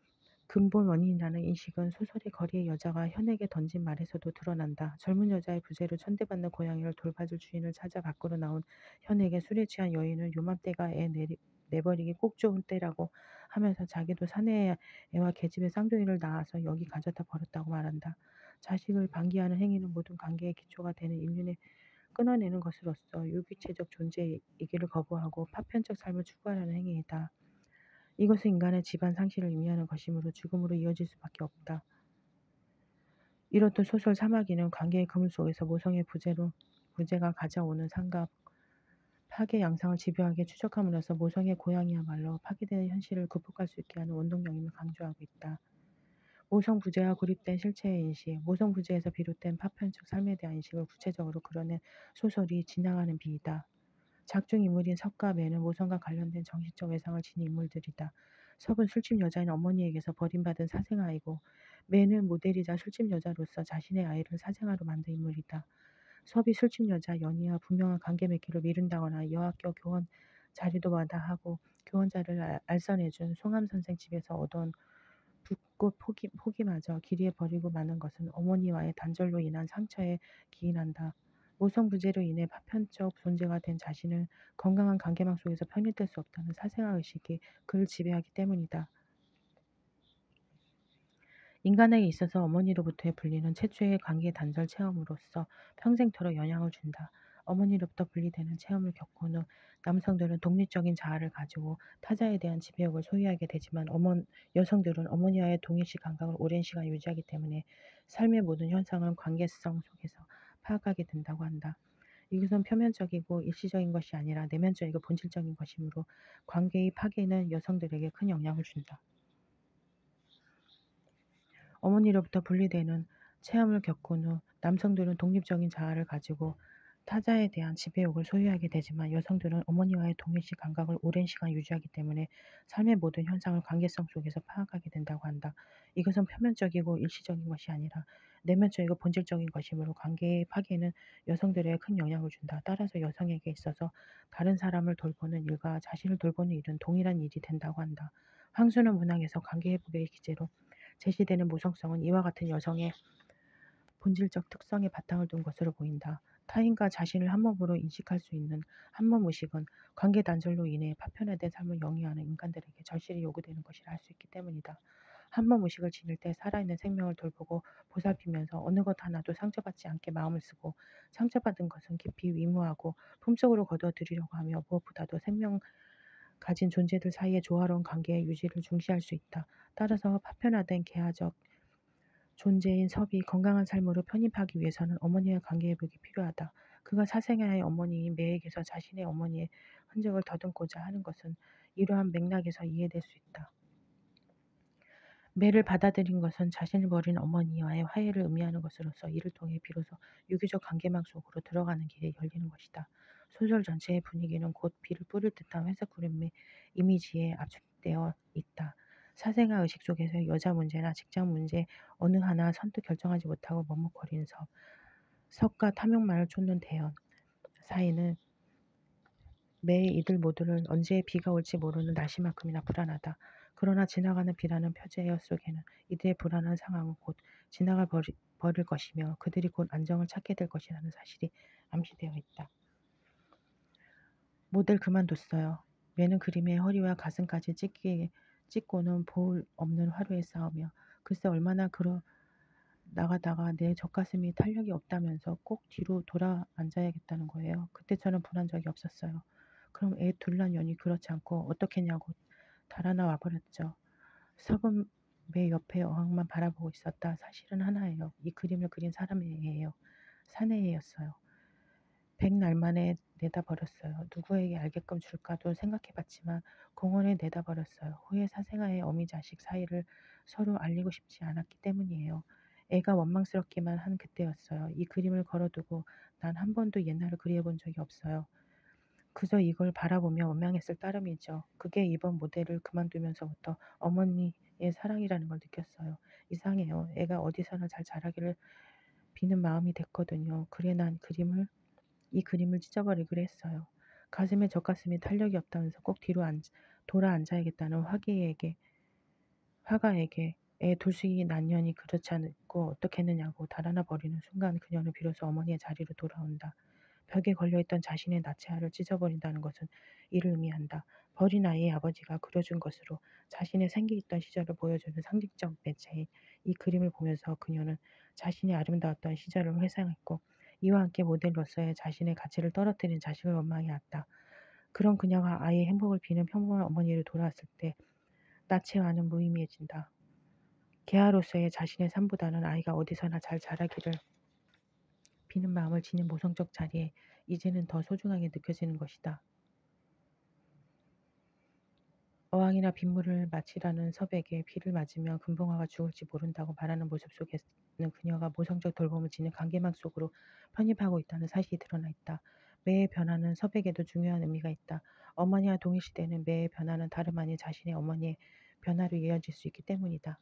근본 원인이라는 인식은 소설의 거리의 여자가 현에게 던진 말에서도 드러난다. 젊은 여자의 부재로 천대받는 고양이를 돌봐줄 주인을 찾아 밖으로 나온 현에게 술에 취한 여인은 요맘때가 애 내리, 내버리기 꼭 좋은 때라고 하면서 자기도 사내 애와 계집애 쌍둥이를 낳아서 여기 가져다 버렸다고 말한다. 자식을 방기하는 행위는 모든 관계의 기초가 되는 인륜에 끊어내는 것으로서 유기체적 존재이기를 거부하고 파편적 삶을 추구하려는 행위이다. 이것은 인간의 집안 상실을 의미하는 것이므로 죽음으로 이어질 수밖에 없다. 이렇듯 소설 사마귀는 관계의 그물 속에서 모성의 부재로 부재가 가져오는 상갑, 파괴 양상을 집요하게 추적함으로써 모성의 고향이야말로 파괴되는 현실을 극복할 수 있게 하는 원동력임을 강조하고 있다. 모성 부재와 고립된 실체의 인식, 모성 부재에서 비롯된 파편적 삶에 대한 인식을 구체적으로 그려낸 소설이 지나가는 비이다. 작중 인물인 섭과 매는 모성과 관련된 정신적 외상을 지닌 인물들이다. 섭은 술집 여자인 어머니에게서 버림받은 사생아이고 매는 모델이자 술집 여자로서 자신의 아이를 사생아로 만든 인물이다. 섭이 술집 여자 연희와 분명한 관계 맺기를 미룬다거나 여학교 교원 자리도 마다하고 교원자를 알- 알선해준 송암 선생 집에서 얻어온 붓꽃 포기, 포기마저 길이에 버리고 마는 것은 어머니와의 단절로 인한 상처에 기인한다. 모성 부재로 인해 파편적 존재가 된 자신을 건강한 관계망 속에서 편입될 수 없다는 사생아 의식이 그를 지배하기 때문이다. 인간에게 있어서 어머니로부터의 분리는 최초의 관계 단절 체험으로서 평생토록 영향을 준다. 어머니로부터 분리되는 체험을 겪은 후 남성들은 독립적인 자아를 가지고 타자에 대한 지배욕을 소유하게 되지만 어머, 여성들은 어머니와의 동일시 감각을 오랜 시간 유지하기 때문에 삶의 모든 현상을 관계성 속에서 파악하게 된다고 한다. 이것은 표면적이고 일시적인 것이 아니라 내면적이고 본질적인 것이므로 관계의 파괴는 여성들에게 큰 영향을 준다. 어머니로부터 분리되는 체험을 겪은 후 남성들은 독립적인 자아를 가지고 타자에 대한 지배욕을 소유하게 되지만 여성들은 어머니와의 동일시 감각을 오랜 시간 유지하기 때문에 삶의 모든 현상을 관계성 속에서 파악하게 된다고 한다. 이것은 표면적이고 일시적인 것이 아니라 내면적이고 본질적인 것이므로 관계의 파괴는 여성들에게 큰 영향을 준다. 따라서 여성에게 있어서 다른 사람을 돌보는 일과 자신을 돌보는 일은 동일한 일이 된다고 한다. 황수는 문학에서 관계 회복의 기제로 제시되는 모성성은 이와 같은 여성의 본질적 특성에 바탕을 둔 것으로 보인다. 타인과 자신을 한 몸으로 인식할 수 있는 한몸 의식은 관계 단절로 인해 파편화된 삶을 영위하는 인간들에게 절실히 요구되는 것이라 할 수 있기 때문이다. 한몸 의식을 지닐 때 살아있는 생명을 돌보고 보살피면서 어느 것 하나도 상처받지 않게 마음을 쓰고 상처받은 것은 깊이 위무하고 품속으로 거둬들이려고 하며 무엇보다도 생명 가진 존재들 사이의 조화로운 관계의 유지를 중시할 수 있다. 따라서 파편화된 개화적 존재인 섭이 건강한 삶으로 편입하기 위해서는 어머니와의 관계 회복이 필요하다. 그가 사생아의 어머니인 매에게서 자신의 어머니의 흔적을 더듬고자 하는 것은 이러한 맥락에서 이해될 수 있다. 매를 받아들인 것은 자신을 버린 어머니와의 화해를 의미하는 것으로서 이를 통해 비로소 유기적 관계망 속으로 들어가는 길이 열리는 것이다. 소설 전체의 분위기는 곧 비를 뿌릴 듯한 회색 구름의 이미지에 압축되어 있다. 사생아 의식 속에서 여자 문제나 직장 문제 어느 하나 선뜻 결정하지 못하고 머뭇거리는 섭, 섭과 탐욕만을 쫓는 대연 사이는 매일 이들 모두를 언제 비가 올지 모르는 날씨만큼이나 불안하다. 그러나 지나가는 비라는 표제 속에는 이들의 불안한 상황은 곧 지나가 버리, 버릴 것이며 그들이 곧 안정을 찾게 될 것이라는 사실이 암시되어 있다. 모델 그만뒀어요. 매는 그림의 허리와 가슴까지 찍기, 찍고는 볼 없는 화루에 싸우며 글쎄 얼마나 그러 나가다가 내 젖가슴이 탄력이 없다면서 꼭 뒤로 돌아 앉아야겠다는 거예요. 그때처럼 불안 적이 없었어요. 그럼 애 둘난 연이 그렇지 않고 어떻겠냐고 달아나 와버렸죠. 섭은 매 옆에 어항만 바라보고 있었다. 사실은 하나예요. 이 그림을 그린 사람의 애예요. 사내 애였어요. 백날 만에 내다버렸어요. 누구에게 알게끔 줄까도 생각해봤지만 공원에 내다버렸어요. 후에 사생아의 어미 자식 사이를 서로 알리고 싶지 않았기 때문이에요. 애가 원망스럽기만 한 그때였어요. 이 그림을 걸어두고 난 한 번도 옛날을 그리워본 적이 없어요. 그저 이걸 바라보며 원망했을 따름이죠. 그게 이번 모델을 그만두면서부터 어머니의 사랑이라는 걸 느꼈어요. 이상해요. 애가 어디서나 잘 자라기를 비는 마음이 됐거든요. 그래 난 그림을 이 그림을 찢어버리기로 했어요. 가슴에 젖가슴이 탄력이 없다면서 꼭 뒤로 앉, 돌아 앉아야겠다는 화기에게 화가에게 애 둘씩이 낳냐니 그렇지 않고 어떻겠느냐고 달아나 버리는 순간 그녀는 비로소 어머니의 자리로 돌아온다. 벽에 걸려있던 자신의 나체하를 찢어버린다는 것은 이를 의미한다. 버린 아이의 아버지가 그려준 것으로 자신의 생기있던 시절을 보여주는 상징적 매체인 이 그림을 보면서 그녀는 자신이 아름다웠던 시절을 회상했고 이와 함께 모델로서의 자신의 가치를 떨어뜨린 자신을 원망해왔다. 그런 그녀가 아이의 행복을 비는 평범한 어머니로 돌아왔을 때 나체와는 무의미해진다. 개아로서의 자신의 삶보다는 아이가 어디서나 잘 자라기를 비는 마음을 지닌 모성적 자리에 이제는 더 소중하게 느껴지는 것이다. 어항이나 빗물을 마치라는 섭에게 비를 맞으며 금붕어가 죽을지 모른다고 말하는 모습 속에는 그녀가 모성적 돌봄을 지닌 관계망 속으로 편입하고 있다는 사실이 드러나 있다. 매의 변화는 섭에게도 중요한 의미가 있다. 어머니와 동일시대는 매의 변화는 다름 아닌 자신의 어머니의 변화로 이어질 수 있기 때문이다.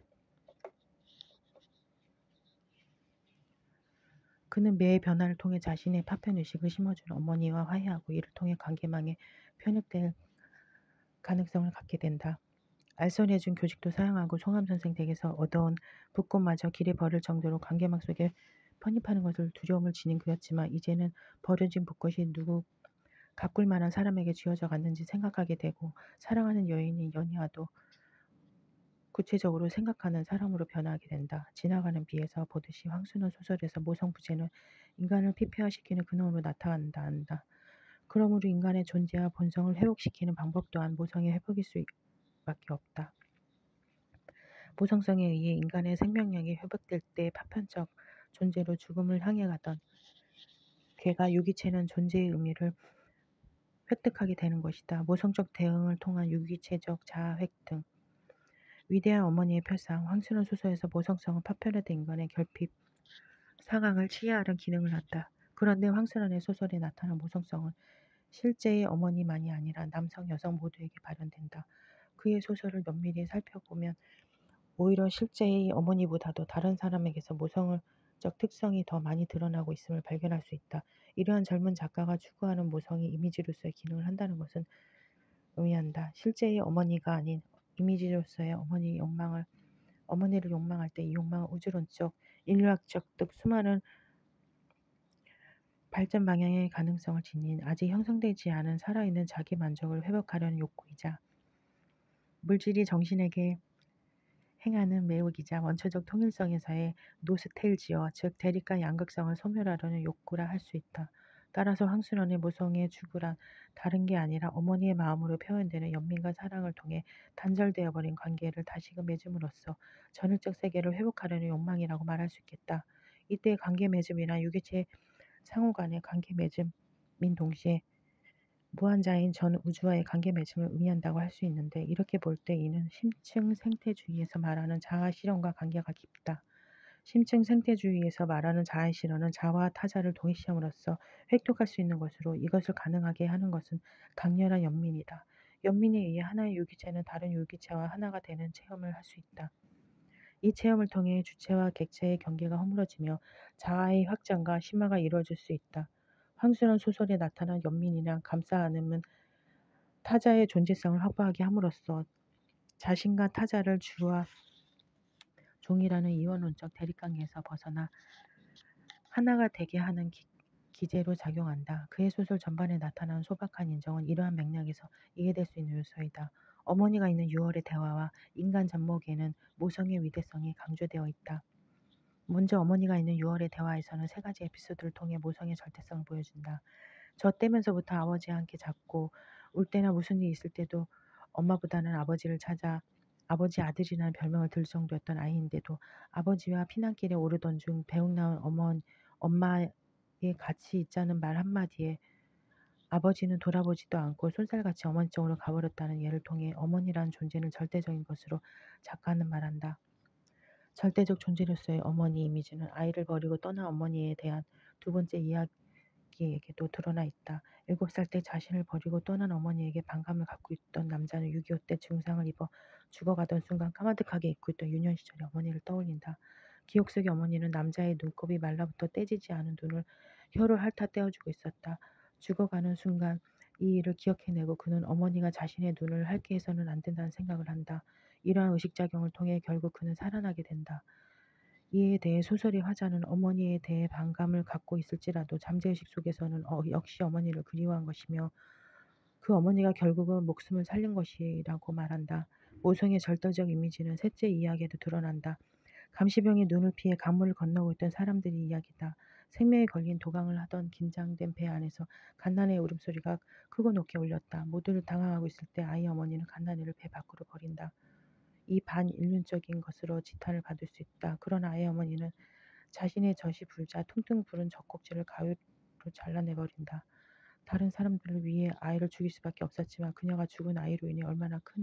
그는 매의 변화를 통해 자신의 파편의식을 심어주는 어머니와 화해하고 이를 통해 관계망에 편입될 가능성을 갖게 된다. 알선해준 교직도 사용하고 송암선생 댁에서 얻어온 붓꽃마저 길에 버릴 정도로 관계망 속에 편입하는 것을 두려움을 지닌 그였지만 이제는 버려진 붓꽃이 누구 가꿀 만한 사람에게 쥐어져 갔는지 생각하게 되고 사랑하는 여인인 연희와도 구체적으로 생각하는 사람으로 변화하게 된다. 지나가는 비에서 보듯이 황순원 소설에서 모성부제는 인간을 피폐화시키는 근원으로 나타난다 한다. 그러므로 인간의 존재와 본성을 회복시키는 방법 또한 모성의 회복일 수밖에 없다. 모성성에 의해 인간의 생명력이 회복될 때 파편적 존재로 죽음을 향해 가던 괴가 유기체는 존재의 의미를 획득하게 되는 것이다. 모성적 대응을 통한 유기체적 자아 획득. 위대한 어머니의 표상, 황순원 소설에서 모성성은 파편화된 인간의 결핍, 상황을 치유하는 기능을 한다. 그런데 황순원의 소설에 나타난 모성성은 실제의 어머니만이 아니라 남성, 여성 모두에게 발현된다. 그의 소설을 면밀히 살펴보면 오히려 실제의 어머니보다도 다른 사람에게서 모성적 특성이 더 많이 드러나고 있음을 발견할 수 있다. 이러한 젊은 작가가 추구하는 모성이 이미지로서의 기능을 한다는 것은 의미한다. 실제의 어머니가 아닌 이미지로서의 어머니 욕망을 어머니를 욕망할 때 이 욕망은 우주론적, 인류학적 등 수많은 발전 방향의 가능성을 지닌 아직 형성되지 않은 살아있는 자기 만족을 회복하려는 욕구이자 물질이 정신에게 행하는 매혹이자 원초적 통일성에서의 노스텔지어, 즉 대립과 양극성을 소멸하려는 욕구라 할 수 있다. 따라서 황순원의 모성의 추구란 다른 게 아니라 어머니의 마음으로 표현되는 연민과 사랑을 통해 단절되어 버린 관계를 다시금 맺음으로써 전율적 세계를 회복하려는 욕망이라고 말할 수 있겠다. 이때 관계 맺음이나 유기체 상호 간의 관계 맺음인 동시에 무한자인 전 우주와의 관계 맺음을 의미한다고 할 수 있는데 이렇게 볼 때 이는 심층 생태주의에서 말하는 자아 실현과 관계가 깊다. 심층 생태주의에서 말하는 자아 실현은 자아와 타자를 동일시함으로써 획득할 수 있는 것으로 이것을 가능하게 하는 것은 강렬한 연민이다. 연민에 의해 하나의 유기체는 다른 유기체와 하나가 되는 체험을 할 수 있다. 이 체험을 통해 주체와 객체의 경계가 허물어지며 자아의 확장과 심화가 이루어질 수 있다. 황순원 소설에 나타난 연민이나 감싸 안음은 타자의 존재성을 확보하게 함으로써 자신과 타자를 주와 종이라는 이원론적 대립관계에서 벗어나 하나가 되게 하는 기, 기제로 작용한다. 그의 소설 전반에 나타난 소박한 인정은 이러한 맥락에서 이해될 수 있는 요소이다. 어머니가 있는 유월의 대화와 인간 접목에는 모성의 위대성이 강조되어 있다. 먼저 어머니가 있는 유월의 대화에서는 세 가지 에피소드를 통해 모성의 절대성을 보여준다. 저 떼면서부터 아버지와 함께 잤고 울 때나 무슨 일이 있을 때도 엄마보다는 아버지를 찾아 아버지 아들이라는 별명을 들 정도였던 아이인데도 아버지와 피난길에 오르던 중 배웅 나온 어머, 엄마의 같이 있자는 말 한마디에 아버지는 돌아보지도 않고 쏜살같이 어머니 쪽으로 가버렸다는 예를 통해 어머니라는 존재는 절대적인 것으로 작가는 말한다. 절대적 존재로서의 어머니 이미지는 아이를 버리고 떠난 어머니에 대한 두 번째 이야기에게도 드러나 있다. 일곱 살 때 자신을 버리고 떠난 어머니에게 반감을 갖고 있던 남자는 육이오 때 증상을 입어 죽어가던 순간 까마득하게 잊고 있던 유년 시절의 어머니를 떠올린다. 기억 속의 어머니는 남자의 눈곱이 말라붙어 떼지지 않은 눈을 혀로 핥아 떼어주고 있었다. 죽어가는 순간 이 일을 기억해내고 그는 어머니가 자신의 눈을 핥게 해서는 안 된다는 생각을 한다. 이러한 의식작용을 통해 결국 그는 살아나게 된다. 이에 대해 소설의 화자는 어머니에 대해 반감을 갖고 있을지라도 잠재의식 속에서는 어, 역시 어머니를 그리워한 것이며 그 어머니가 결국은 목숨을 살린 것이라고 말한다. 모성의 절대적 이미지는 셋째 이야기에도 드러난다. 감시병이 눈을 피해 강물을 건너고 있던 사람들의 이야기다. 생명에 걸린 도강을 하던 긴장된 배 안에서 갓난아의 울음소리가 크고 높게 울렸다. 모두를 당황하고 있을 때 아이 어머니는 갓난아를 배 밖으로 버린다. 이 반인륜적인 것으로 지탄을 받을 수 있다. 그러나 아이 어머니는 자신의 젖이 불자 퉁퉁 부른 젖꼭지를 가위로 잘라내버린다. 다른 사람들을 위해 아이를 죽일 수밖에 없었지만 그녀가 죽은 아이로 인해 얼마나 큰,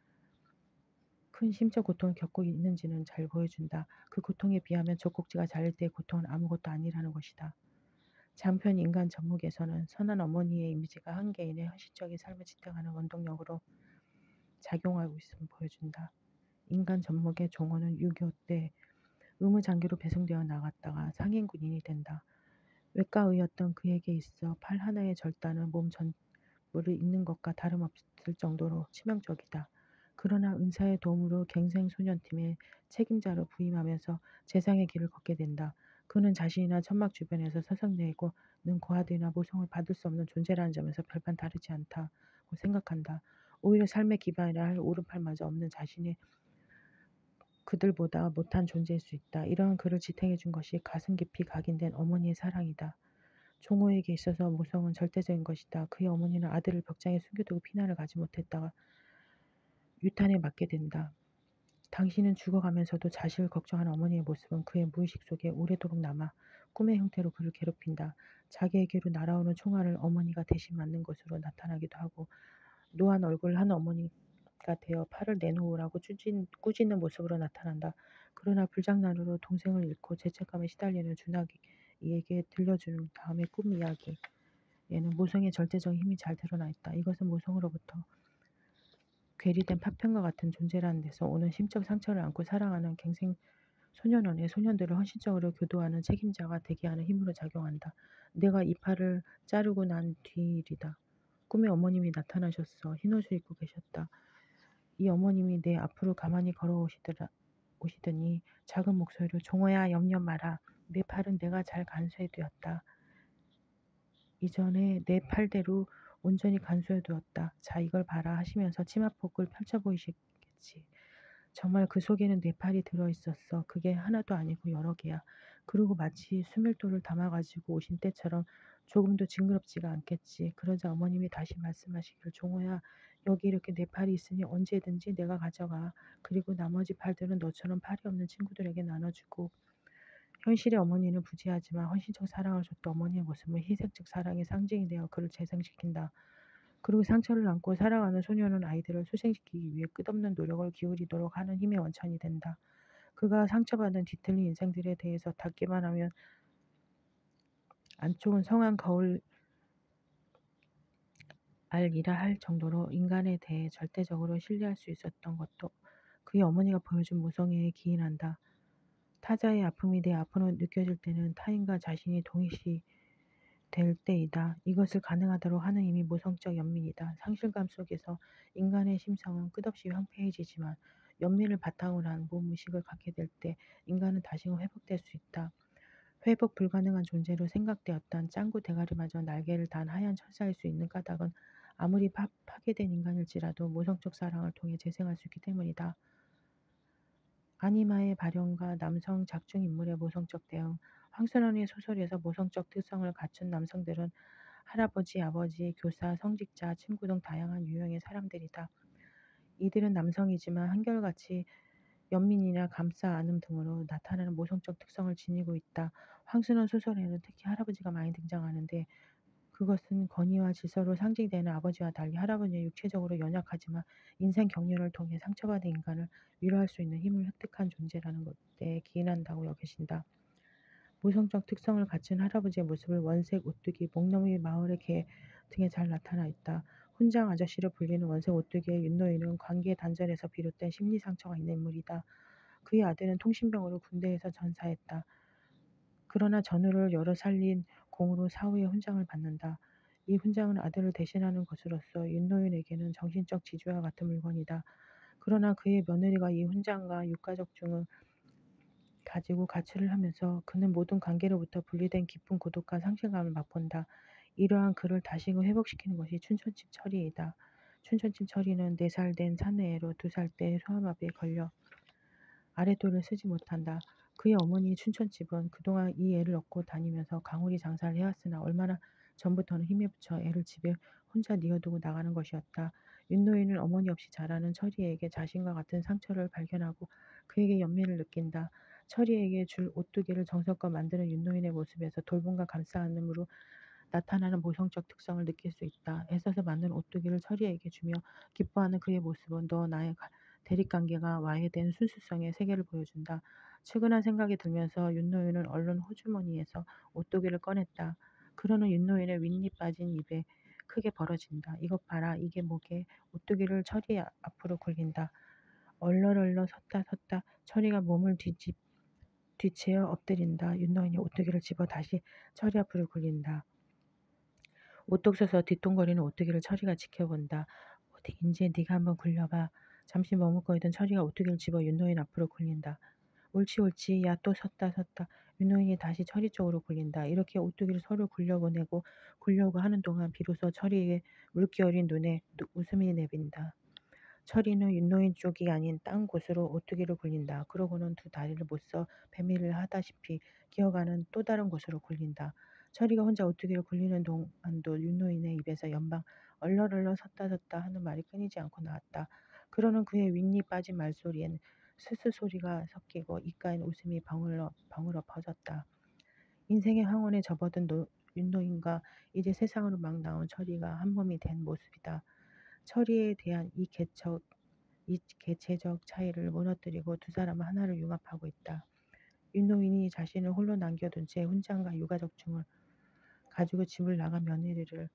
큰 심적 고통을 겪고 있는지는 잘 보여준다. 그 고통에 비하면 젖꼭지가 잘릴 때의 고통은 아무것도 아니라는 것이다. 장편 인간 전목에서는 선한 어머니의 이미지가 한 개인의 현실적인 삶을 지탱하는 원동력으로 작용하고 있음을 보여준다. 인간 전목의 종호는 유교 때 의무장교로 배송되어 나갔다가 상인 군인이 된다. 외과의였던 그에게 있어 팔 하나의 절단은 몸 전부를 잇는 것과 다름없을 정도로 치명적이다. 그러나 은사의 도움으로 갱생소년팀의 책임자로 부임하면서 재상의 길을 걷게 된다. 그는 자신이나 천막 주변에서 서성내고는 고아들이나 모성을 받을 수 없는 존재라는 점에서 별반 다르지 않다고 생각한다. 오히려 삶의 기반이라 할 오른팔마저 없는 자신의 그들보다 못한 존재일 수 있다. 이러한 그를 지탱해 준 것이 가슴 깊이 각인된 어머니의 사랑이다. 종호에게 있어서 모성은 절대적인 것이다. 그의 어머니는 아들을 벽장에 숨겨두고 피난을 가지 못했다가 유탄에 맞게 된다. 당신은 죽어가면서도 자식을 걱정하는 어머니의 모습은 그의 무의식 속에 오래도록 남아 꿈의 형태로 그를 괴롭힌다. 자기에게로 날아오는 총알을 어머니가 대신 맞는 것으로 나타나기도 하고 노안 얼굴을 한 어머니가 되어 팔을 내놓으라고 꾸짖, 꾸짖는 모습으로 나타난다. 그러나 불장난으로 동생을 잃고 죄책감에 시달리는 준하기에게 들려주는 다음의 꿈 이야기에는 모성의 절대적인 힘이 잘 드러나 있다. 이것은 모성으로부터 괴리된 파편과 같은 존재라는 데서 오는 심적 상처를 안고 살아가는 갱생 소년원의 소년들을 헌신적으로 교도하는 책임자가 되게 하는 힘으로 작용한다. 내가 이 팔을 자르고 난 뒤일이다. 꿈에 어머님이 나타나셨어. 흰 옷을 입고 계셨다. 이 어머님이 내 앞으로 가만히 걸어오시더라, 오시더니 작은 목소리로 종호야 염려 마라. 내 팔은 내가 잘 간수해두었다. 이전에 내 팔대로 온전히 간수해두었다. 자 이걸 봐라 하시면서 치마폭을 펼쳐 보이시겠지. 정말 그 속에는 네 팔이 들어있었어. 그게 하나도 아니고 여러 개야. 그리고 마치 수밀도를 담아가지고 오신 때처럼 조금도 징그럽지가 않겠지. 그러자 어머님이 다시 말씀하시길 종호야 여기 이렇게 네 팔이 있으니 언제든지 내가 가져가. 그리고 나머지 팔들은 너처럼 팔이 없는 친구들에게 나눠주고. 현실의 어머니는 부재하지만 헌신적 사랑을 줬던 어머니의 모습은 희생적 사랑의 상징이 되어 그를 재생시킨다. 그리고 상처를 안고 살아가는 소녀는 아이들을 수생시키기 위해 끝없는 노력을 기울이도록 하는 힘의 원천이 된다. 그가 상처받은 뒤틀린 인생들에 대해서 닿기만 하면 안쪽은 성한 거울 알이라 할 정도로 인간에 대해 절대적으로 신뢰할 수 있었던 것도 그의 어머니가 보여준 모성애에 기인한다. 타자의 아픔이 내 아픔으로 느껴질 때는 타인과 자신이 동일시 될 때이다. 이것을 가능하도록 하는 힘이 모성적 연민이다. 상실감 속에서 인간의 심성은 끝없이 황폐해지지만 연민을 바탕으로 한 몸의식을 갖게 될 때 인간은 다시금 회복될 수 있다. 회복 불가능한 존재로 생각되었던 짱구 대가리마저 날개를 단 하얀 천사일 수 있는 까닭은 아무리 파, 파괴된 인간일지라도 모성적 사랑을 통해 재생할 수 있기 때문이다. 아니마의 발현과 남성 작중 인물의 모성적 대응. 황순원의 소설에서 모성적 특성을 갖춘 남성들은 할아버지, 아버지, 교사, 성직자, 친구 등 다양한 유형의 사람들이다. 이들은 남성이지만 한결같이 연민이나 감싸 안음 등으로 나타나는 모성적 특성을 지니고 있다. 황순원 소설에는 특히 할아버지가 많이 등장하는데 그것은 권위와 질서로 상징되는 아버지와 달리 할아버지는 육체적으로 연약하지만 인생 경륜을 통해 상처받은 인간을 위로할 수 있는 힘을 획득한 존재라는 것에 기인한다고 여겨진다. 모성적 특성을 갖춘 할아버지의 모습을 원색 오뚜기, 목넘이 마을의 개 등에 잘 나타나 있다. 훈장 아저씨로 불리는 원색 오뚜기의 윤노인은 관계 단절에서 비롯된 심리 상처가 있는 인물이다. 그의 아들은 통신병으로 군대에서 전사했다. 그러나 전우를 열어 살린 공으로 사후에 훈장을 받는다. 이 훈장은 아들을 대신하는 것으로서 윤노인에게는 정신적 지주와 같은 물건이다. 그러나 그의 며느리가 이 훈장과 육가족증을 가지고 가출을 하면서 그는 모든 관계로부터 분리된 깊은 고독과 상실감을 맛본다. 이러한 그를 다시금 회복시키는 것이 춘천집 처리이다. 춘천집 처리는 네 살 된 사내애로 두 살 때 소아마비에 걸려 아랫도를 쓰지 못한다. 그의 어머니 춘천집은 그동안 이 애를 업고 다니면서 강우리 장사를 해왔으나 얼마나 전부터는 힘에 부쳐 애를 집에 혼자 뉘어두고 나가는 것이었다. 윤노인은 어머니 없이 자라는 철이에게 자신과 같은 상처를 발견하고 그에게 연민을 느낀다. 철이에게 줄 오뚜기를 정성껏 만드는 윤노인의 모습에서 돌봄과 감싸 안음으로 나타나는 모성적 특성을 느낄 수 있다. 애써서 만든 오뚜기를 철이에게 주며 기뻐하는 그의 모습은 너 나의 대립관계가 와해된 순수성의 세계를 보여준다. 측은한 생각이 들면서 윤노인은 얼른 호주머니에서 오뚜기를 꺼냈다. 그러는 윤노인의 윗니 빠진 입에 크게 벌어진다. 이것 봐라. 이게 뭐게? 오뚜기를 철이 앞으로 굴린다. 얼렁얼렁 섰다 섰다 철이가 몸을 뒤집 뒤채어 엎드린다. 윤노인이 오뚜기를 집어 다시 철이 앞으로 굴린다. 오뚝 서서 뒤뚱거리는 오뚜기를 철이가 지켜본다. 어디 인제 네가 한번 굴려봐. 잠시 머뭇거 있던 철이가 오뚜기를 집어 윤노인 앞으로 굴린다. 옳지 옳지. 야 또 섰다 섰다. 윤노인이 다시 철이 쪽으로 굴린다. 이렇게 오뚜기를 서로 굴려보내고 굴려고 하는 동안 비로소 철이의 물기 어린 눈에 웃음이 내빈다. 철이는 윤노인 쪽이 아닌 딴 곳으로 오뚜기를 굴린다. 그러고는 두 다리를 못써 배밀을 하다시피 기어가는 또 다른 곳으로 굴린다. 철이가 혼자 오뚜기를 굴리는 동안도 윤노인의 입에서 연방 얼렁얼렁 섰다 섰다 하는 말이 끊이지 않고 나왔다. 그러는 그의 윗니 빠진 말소리엔 스스 소리가 섞이고 입가엔 웃음이 방울러, 방울어 퍼졌다. 인생의 황혼에 접어든 노, 윤노인과 이제 세상으로 막 나온 철이가 한 몸이 된 모습이다. 철이에 대한 이 개척, 이 개체적 차이를 무너뜨리고 두 사람은 하나를 융합하고 있다. 윤노인이 자신을 홀로 남겨둔 채 훈장과 육아적증을 가지고 집을 나간 며느리를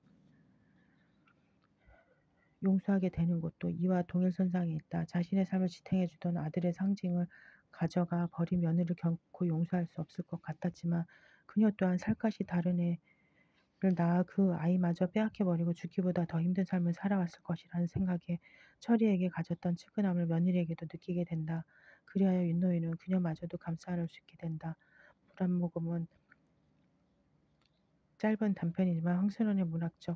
용서하게 되는 것도 이와 동일선상에 있다. 자신의 삶을 지탱해주던 아들의 상징을 가져가 버린 며느리를 결코 용서할 수 없을 것 같았지만 그녀 또한 살갗이 다른 애를 낳아 그 아이마저 빼앗겨버리고 죽기보다 더 힘든 삶을 살아왔을 것이라는 생각에 철이에게 가졌던 측은함을 며느리에게도 느끼게 된다. 그리하여 윤노인은 그녀마저도 감싸 안을 수 있게 된다. 물 한 모금은 짧은 단편이지만 황순원의 문학적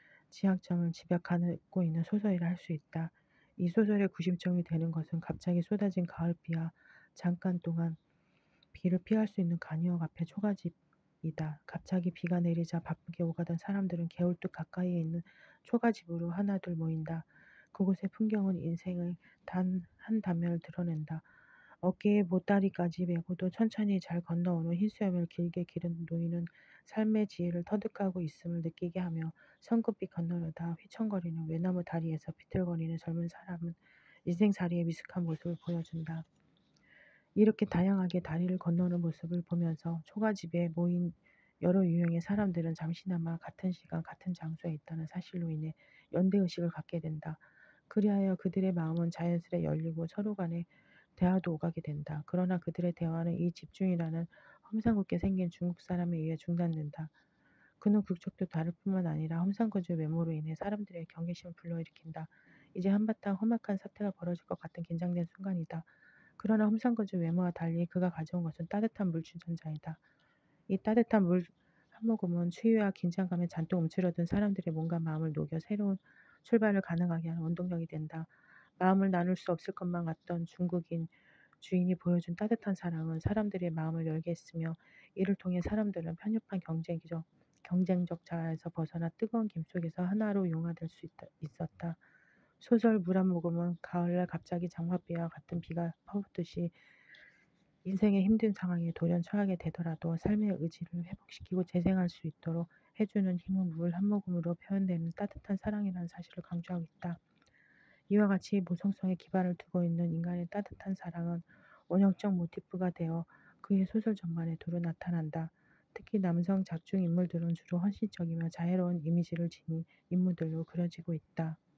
지향점을 집약하고 있는 소설이라 할 수 있다. 이 소설의 구심점이 되는 것은 갑자기 쏟아진 가을비와 잠깐 동안 비를 피할 수 있는 간이역 앞에 초가집이다. 갑자기 비가 내리자 바쁘게 오가던 사람들은 개울뚝 가까이에 있는 초가집으로 하나둘 모인다. 그곳의 풍경은 인생의 단 한 단면을 드러낸다. 어깨에 보따리까지 메고도 천천히 잘 건너오는 흰 수염을 길게 기른 노인은 삶의 지혜를 터득하고 있음을 느끼게 하며 손끝빛 건너려다 휘청거리는 외나무 다리에서 비틀거리는 젊은 사람은 인생살이의 미숙한 모습을 보여준다. 이렇게 다양하게 다리를 건너는 모습을 보면서 초가집에 모인 여러 유형의 사람들은 잠시나마 같은 시간 같은 장소에 있다는 사실로 인해 연대의식을 갖게 된다. 그리하여 그들의 마음은 자연스레 열리고 서로 간에 대화도 오가게 된다. 그러나 그들의 대화는 이 집중이라는 험상궂게 생긴 중국 사람에 의해 중단된다. 그는 국적도 다를 뿐만 아니라 험상궂은 외모로 인해 사람들의 경계심을 불러일으킨다. 이제 한바탕 험악한 사태가 벌어질 것 같은 긴장된 순간이다. 그러나 험상궂은 외모와 달리 그가 가져온 것은 따뜻한 물주전자이다. 이 따뜻한 물 한 모금은 추위와 긴장감에 잔뜩 움츠러든 사람들의 몸과 마음을 녹여 새로운 출발을 가능하게 하는 원동력이 된다. 마음을 나눌 수 없을 것만 같던 중국인 주인이 보여준 따뜻한 사랑은 사람들의 마음을 열게 했으며 이를 통해 사람들은 편협한 경쟁적, 경쟁적 자아에서 벗어나 뜨거운 김 속에서 하나로 융화될 수 있다, 있었다. 소설 물 한 모금은 가을날 갑자기 장맛비와 같은 비가 퍼붓듯이 인생의 힘든 상황에 돌연 처하게 되더라도 삶의 의지를 회복시키고 재생할 수 있도록 해주는 힘은 물 한 모금으로 표현되는 따뜻한 사랑이라는 사실을 강조하고 있다. 이와 같이 모성성에 기반을 두고 있는 인간의 따뜻한 사랑은 원형적 모티프가 되어 그의 소설 전반에 두루 나타난다. 특히 남성 작중 인물들은 주로 헌신적이며 자애로운 이미지를 지닌 인물들로 그려지고 있다.